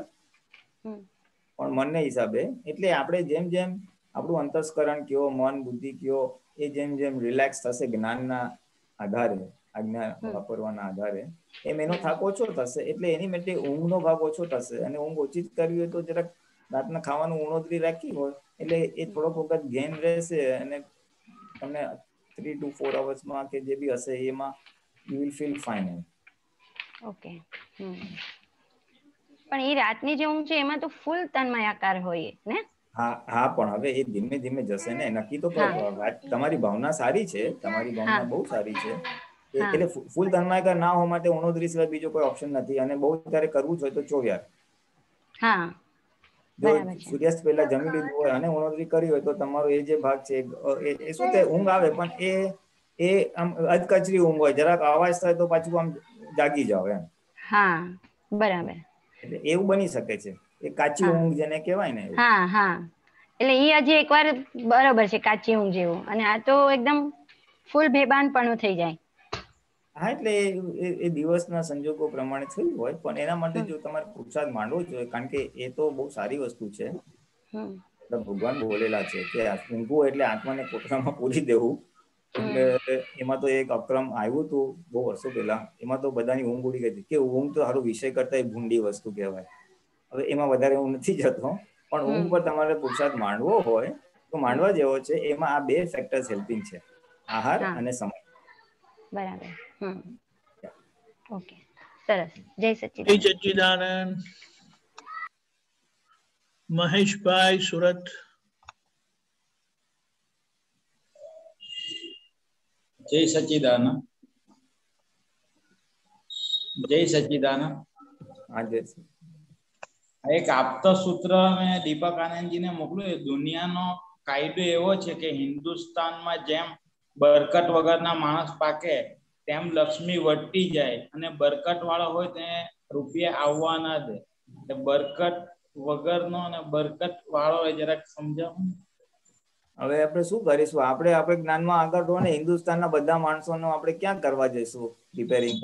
પણ મનને હિસાબે, એટલે આપણે જેમ જેમ આપણું અંતસ્કરણ કયો, મન બુદ્ધિ કયો, એ જેમ જેમ રિલેક્સ થશે જ્ઞાનના આધારે, આજ્ઞા વાપરવાના આધારે, એમ એનો થાક ઓછો થશે. એટલે એની માટે ઊંઘનો ભાગ ઓછો થશે. અને ઊંઘ ઓછી કરવી હોય તો જરાક રાતના ખાવાનું ઉણોતરી રાખી હોય એટલે એ થોડોક વખત ગેન રહેશે અને તમને 3 to 4 અવર્સમાં કે જે બી હશે એમાં you will feel fine. Okay. પણ એ રાતની જે ઊંઘ છે એમાં તો ફૂલ તન્મયાકાર હોય ને? હા, પણ હવે એ ધીમે ધીમે જશે ને. નક્કી તો તમારી ભાવના સારી છે, તમારી ભાવના બહુ સારી છે, એટલે ફૂલ તન્માયકાર ના હોવા માટે ઉણોદરી સિવાય બીજો કોઈ ઓપ્શન નથી. અને બહુ ત્યારે કરવું જ હોય તો ચોવ્યાર. હા, જો સૂર્યાસ્ત પહેલા જમી લીધું હોય અને ઉણોદરી કરી હોય તો તમારો એ જે ભાગ છે એ શું થાય, ઊંઘ આવે પણ એ આમ અધકચરી ઊંઘ હોય, જરાક અવાજ થાય તો પાછું આમ જાગી જાવ એમ. હા, બરાબર. એટલે એવું બની શકે છે, એ કાચી ઊંઘ જેને કહેવાય ને. હા હા, એટલે ઈ હજી એકવાર બરોબર છે, કાચી ઊંઘ જેવું. અને આ તો એકદમ ફૂલ બેભાનપણું થઈ જાય. હા, એટલે એ દિવસના સંજોગો પ્રમાણે થયું હોય, પણ એના માટે જો તમારે પુરુષાર્થ માંડવો જોઈએ, કારણ કે એ તો બહુ સારી વસ્તુ છે. ભગવાન બોલેલા છે કે ઊંઘવું એટલે આત્માને પોતાનામાં પૂરી દેવું. એટલે એમાં તો એક અક્રમ આવ્યું હતું બહુ વર્ષો પહેલા, એમાં તો બધાની ઊંઘ ઉડી ગઈ હતી કે ઊંઘ તો સારું વિષય કરતા એ ભૂંડી વસ્તુ કહેવાય. હવે એમાં વધારે હું નથી જતો, પણ ઊંઘ પર તમારે પુરુષાર્થ માંડવો હોય તો માંડવા જેવો છે. એમાં આ બે ફેક્ટર્સ હેલ્પિંગ છે, આહાર અને સમય. બરાબર. ઓકે, સરસ. જય સચ્ચિદાનંદ. મહેશભાઈ સુરત. જય સચ્ચિદાનંદ. જય સચ્ચિદાનંદ. હા, જય. એક આપતો સૂત્ર મેં દીપક આનંદજીને મોકલ્યું. દુનિયાનો કાયદો એવો છે કે હિન્દુસ્તાનમાં જેમ બરકત વગરના માણસ પાકે તેમ લક્ષ્મી વધતી જાય, અને બરકત વાળો હોય તેને રૂપિયા આવવા ના દે. બરકત વગરનો અને બરકત વાળો એ જરાક સમજાવો. હવે આપણે શું કરીશું? આપણે જ્ઞાનમાં આગળ રહો ને. હિન્દુસ્તાનના બધા માણસોનો આપણે ક્યાં કરવા જઈશું રિપેરિંગ?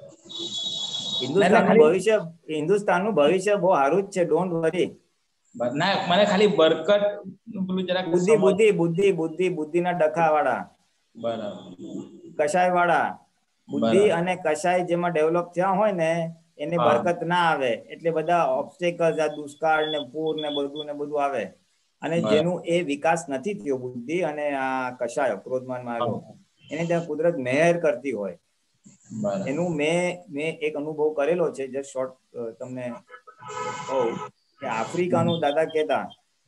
હિન્દુસ્તાનનું ભવિષ્ય બહુ સારું જ છે, ડોન્ટ વરી. મને ખાલી બરકત પેલું જરાક બુદ્ધિના ડખા વાળા, બરાબર, કશાય વાળા. બુદ્ધિ અને કશાય જેમાં ડેવલપ થયા હોય ને એને બરકત ના આવે. એટલે બધા ઓબ્સ્ટેકલ્સ, આ દુષ્કાળ ને પૂર ને બધું આવે. અને જેનું એ વિકાસ નથી થયો, બુદ્ધિ અને આ કશાય ક્રોધમાન માર્ગો, એને ત્યાં કુદરત મહેર કરતી હોય. એનું મેં એક અનુભવ કરેલો છે, જે શોર્ટ તમને કહું કે આફ્રિકાનું દાદા કહેતા.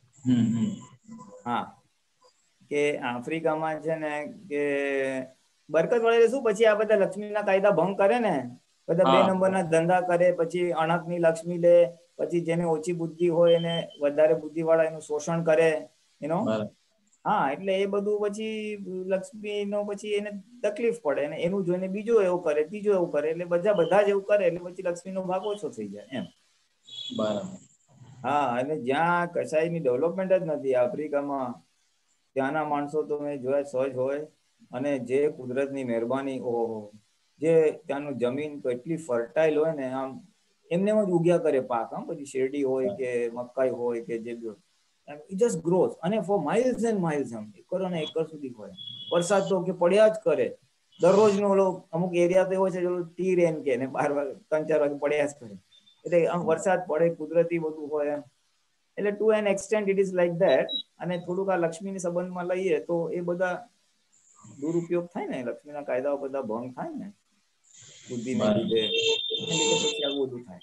હા, કે આફ્રિકામાં છે ને કે બરકત વળે શું, પછી આ બધા લક્ષ્મીના કાયદા ભંગ કરે ને, બધા 2 નંબરના ધંધા કરે, પછી અણકની લક્ષ્મી લે, પછી જેને ઓછી બુદ્ધિ હોય એને વધારે બુદ્ધિ વાળા એનું શોષણ કરે. હા, એટલે એ બધું પછી લક્ષ્મી નો પછી એને તકલીફ પડે ને, એનું જોઈને બીજું એવું કરે, ત્રીજું એવું કરે, એટલે બધા જ એવું કરે, એટલે પછી લક્ષ્મી નો ભાગ ઓછો થઈ જાય એમ. બરાબર. હા, અને જ્યાં કશાયની ડેવલપમેન્ટ જ નથી આફ્રિકામાં, ત્યાંના માણસો તો મેં જોયા સહજ હોય. અને જે કુદરતની મહેરબાની, ઓહો, જે ત્યાંનું જમીન તો એટલી ફર્ટાઇલ હોય ને, આમ એમને જ ઉગ્યા કરે પાક. પછી શેરડી હોય કે મકાઈ હોય કે જે it just grows, અને for miles and miles, એકરો ને એકર સુધી હોય. વરસાદ તો કે પડ્યા જ કરે. દરરોજ નો અમુક એરિયા તો એવો છે ટી રેન કે 12-3-4 વાગે પડ્યા જ કરે. એટલે આમ વરસાદ પડે, કુદરતી બધું હોય એમ. એટલે to an extent it is like that. અને થોડુંક આ લક્ષ્મીની સંબંધમાં લઈએ તો એ બધા દુરુપયોગ થાય ને, લક્ષ્મીના કાયદાઓ બધા ભંગ થાય ને બુદ્ધિને લીધે, એને લીધે પછી આવું બધું થાય.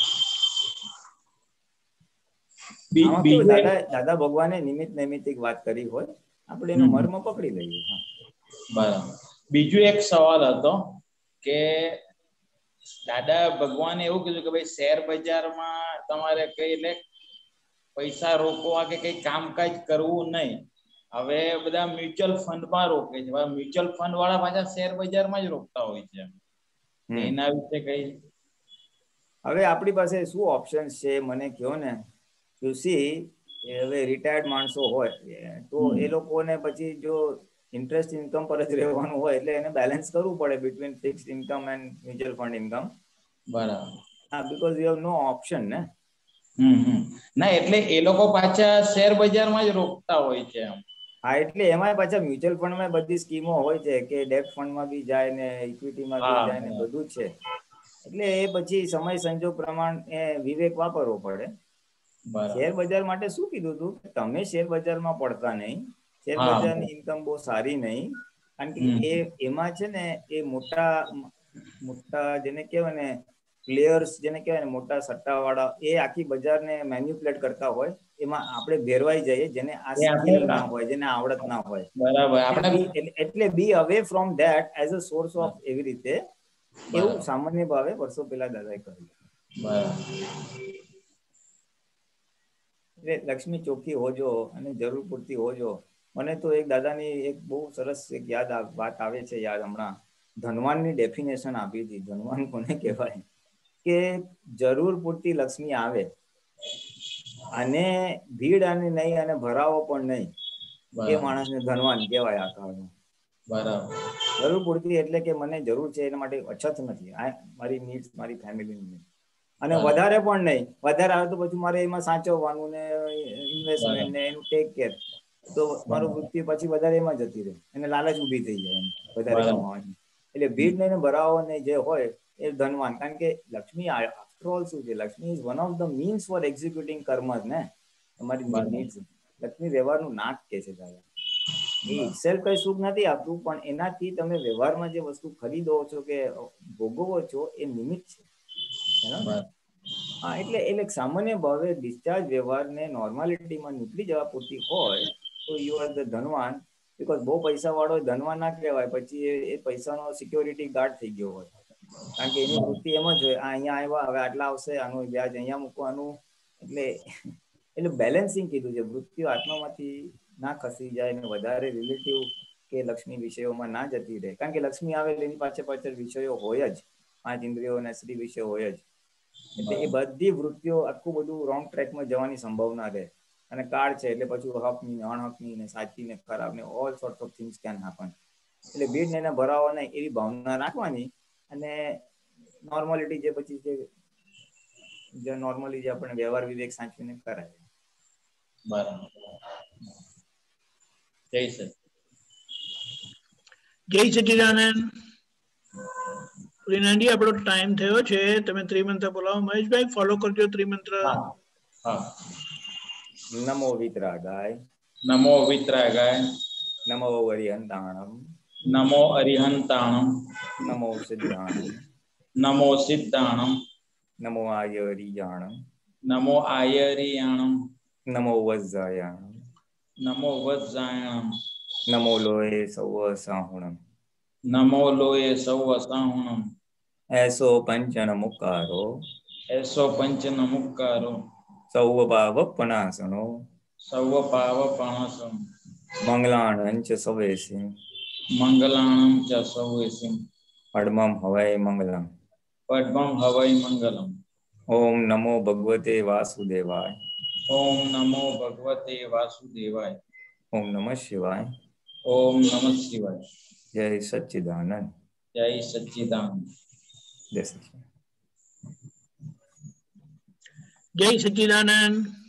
આમાં કેવું, દાદા ભગવાને નિમિત્ત નૈમિત્તિક વાત કરી હોય, આપણે એનો મર્મ પકડી લઈએ. હા, બરાબર. બીજું એક સવાલ હતો કે દાદા ભગવાને એવું કીધું કે ભાઈ શેર બજારમાં તમારે કઈ એટલે પૈસા રોકવા કે કઈ કામકાજ કરવું નહીં. હવે બધા મ્યુચ્યુઅલ ફંડમાં રોકે છે. મ્યુચ્યુઅલ ફંડ વાળા પાછા શેર બજારમાં જ રોકતા હોય છે. એના વિશે કઈ? હવે આપણી પાસે શું ઓપ્શન છે મને કહો ને. યુ સી, હવે રિટાયર્ડ માણસો હોય તો એ લોકોને પછી જો ઇન્ટરેસ્ટ ઇન્કમ પર જ રહેવાનું હોય, એટલે એને બેલેન્સ કરવું પડે between fixed income and mutual fund income. બરાબર. હા, because you have no option ને. ના, એટલે એ લોકો પાછા શેર બજારમાં જ રોકતા હોય છે એમ. હા, એટલે એમાં પાછા મ્યુચ્યુઅલ ફંડમાં બધી સ્કીમો હોય છે કે ડેટ ફંડમાં બી જાય ને, ઇક્વિટીમાં બી જાય ને, બધું જ છે. એટલે એ પછી સમય સંજોગ પ્રમાણે વિવેક વાપરવો પડે. શેર બજાર માટે શું કીધું તું? તમે શેર બજારમાં પડતા નહીં. શેર બજારની ઇન્કમ બહુ સારી નહીં, કારણ કે એમાં છે ને એ મોટા જેને કહેવાય ને પ્લેયર્સ, જેને કહેવાય ને મોટા સટ્ટા વાળા, એ આખી બજારને મેન્યુપ્યુલેટ કરતા હોય. એમાં આપણે ભેરવાઈ જઈએ જેને આ સ્કિલ ના હોય, જેને આવડત ના હોય. બરાબર. આપણે એટલે be away from that as a source of એવી રીતે એવું સામાન્ય ભાવે વર્ષો પહેલા દાદાએ કહ્યું. એટલે લક્ષ્મી ચોખ્ખી હોજો અને જરૂર પૂરતી હોજો. મને તો એક દાદાની એક બહુ સરસ એક વાત આવે છે યાદ હમણાં. ધનવાનની ડેફિનેશન આપી હતી. ધનવાન કોને કહેવાય? કે જરૂર પૂરતી લક્ષ્મી આવે અને ભીડ અને નહીં અને ભરાવો પણ નહીં, એ માણસને ધનવાન કહેવાય આ કાળમાં. બરાબર. જરૂર પૂરતી એટલે કે મને જરૂર છે એના માટે અછત નથી, મારી નીડ્સ, મારી ફેમિલીની. અને વધારે પણ નહીં, વધારે આવે તો પછી મારે એમાં સાચવવાનું ને ઇન્વેસ્ટમેન્ટ ને એનું ટેક કેર, તો મારું વૃત્તિ પછી વધારે એમાં જતી રહે અને લાલચ ઉભી થઈ જાય એમ વધારે કમાવાની. એટલે ભીડ ને ભરાવો ને જે હોય એ ધનવાન. કારણ કે લક્ષ્મી આફ્ટર ઓલ શું છે? Lakshmi is one of the means for executing કર્મસ ને તમારી નીડ્સ. લક્ષ્મી વ્યવહારનું નાક કે છે દાદા. એ ઇટસેલ્ફ કઈ સુખ નથી આપતું, પણ એનાથી તમે વ્યવહારમાં જે વસ્તુ ખરીદો છો કે ભોગવો છો એ નિમિત્ત છે. હા, એટલે સામાન્ય ભાવે ડિસ્ચાર્જ વ્યવહારને નોર્માલિટીમાં નીકળી જવા પૂરતી હોય તો યુ આર ધ ધનવાન. બીકોઝ બહુ પૈસા વાળો ધનવાન ના કહેવાય, પછી એ પૈસાનો સિક્યોરિટી ગાર્ડ થઈ ગયો હોય. કારણ કે એની વૃત્તિ એમ જ હોય, અહીંયા આવ્યા હવે આટલા આવશે, આનું વ્યાજ અહીંયા મૂકવાનું. એટલે બેલેન્સિંગ કીધું છે. વૃત્તિઓ આત્મામાંથી ના ખસી જાય ને વધારે રિલેટિવ કે લક્ષ્મી વિષયોમાં ના જતી રહે. કારણ કે લક્ષ્મી આવે એની પાછળ વિષયો હોય જ, 5 ઇન્દ્રિયો અને શ્રી વિષયો હોય જ. એટલે એ બધી વૃત્તિઓ આખું બધું રોંગ ટ્રેકમાં જવાની સંભાવના રહે. અને કાળ છે એટલે પછી હકની, અણહકની ને સાચી ને ખરાબ ને all sort of things can happen. એટલે ભીડ ને એના ભરાવો નહીં એવી ભાવના રાખવાની. અને નોર્માલિટી જે પછી જે નોર્મલી જે આપણે વ્યવહાર વિવેક સાચવીને કરાય. બરાબર. જય સચિદાનંદ. જય સચિદાનંદ. પ્રિનાજી, આપણો ટાઈમ થયો છે. તમે ત્રિમંત્ર બોલાવો. મહેશભાઈ ફોલો કરજો ત્રિમંત્ર. નમો વિતરાગાય. નમો વિતરાગાય. નમો અરિહંતાણમ. નમો અરિહંતાણમ. નમો સિદ્ધાણમ. નમો સિદ્ધાણમ. નમો આયરિયાણમ. નમો આયરિયાણમ. નમો વજ્જાયાણમ. નમો વજ્જાયાણમ. નમો લોહે સૌ સાહુણમ. નમો લોહે સૌ સાહુણમ. એસો પંચન મુક્કારો. એસો પંચન મુક્કારો. સૌ પાવ પનાસનો. સૌ પાવ પણાસનો. મંગલાણં ચ સવેસી. મંગલાણં ચ સવેસી. પડમમ હવૈ મંગલમ. પડમમ હવૈ મંગલમ. ઓમ નમો ભગવતે વાસુદેવાય. ઓમ નમો ભગવતે વાસુદેવાય. ઓમ નમઃ શિવાય. ઓમ નમઃ શિવાય. જય સચ્ચિદાનંદ. જય સચ્ચિદાનંદ. જય સચ્ચિદાનંદ. જય સચ્ચિદાનંદ.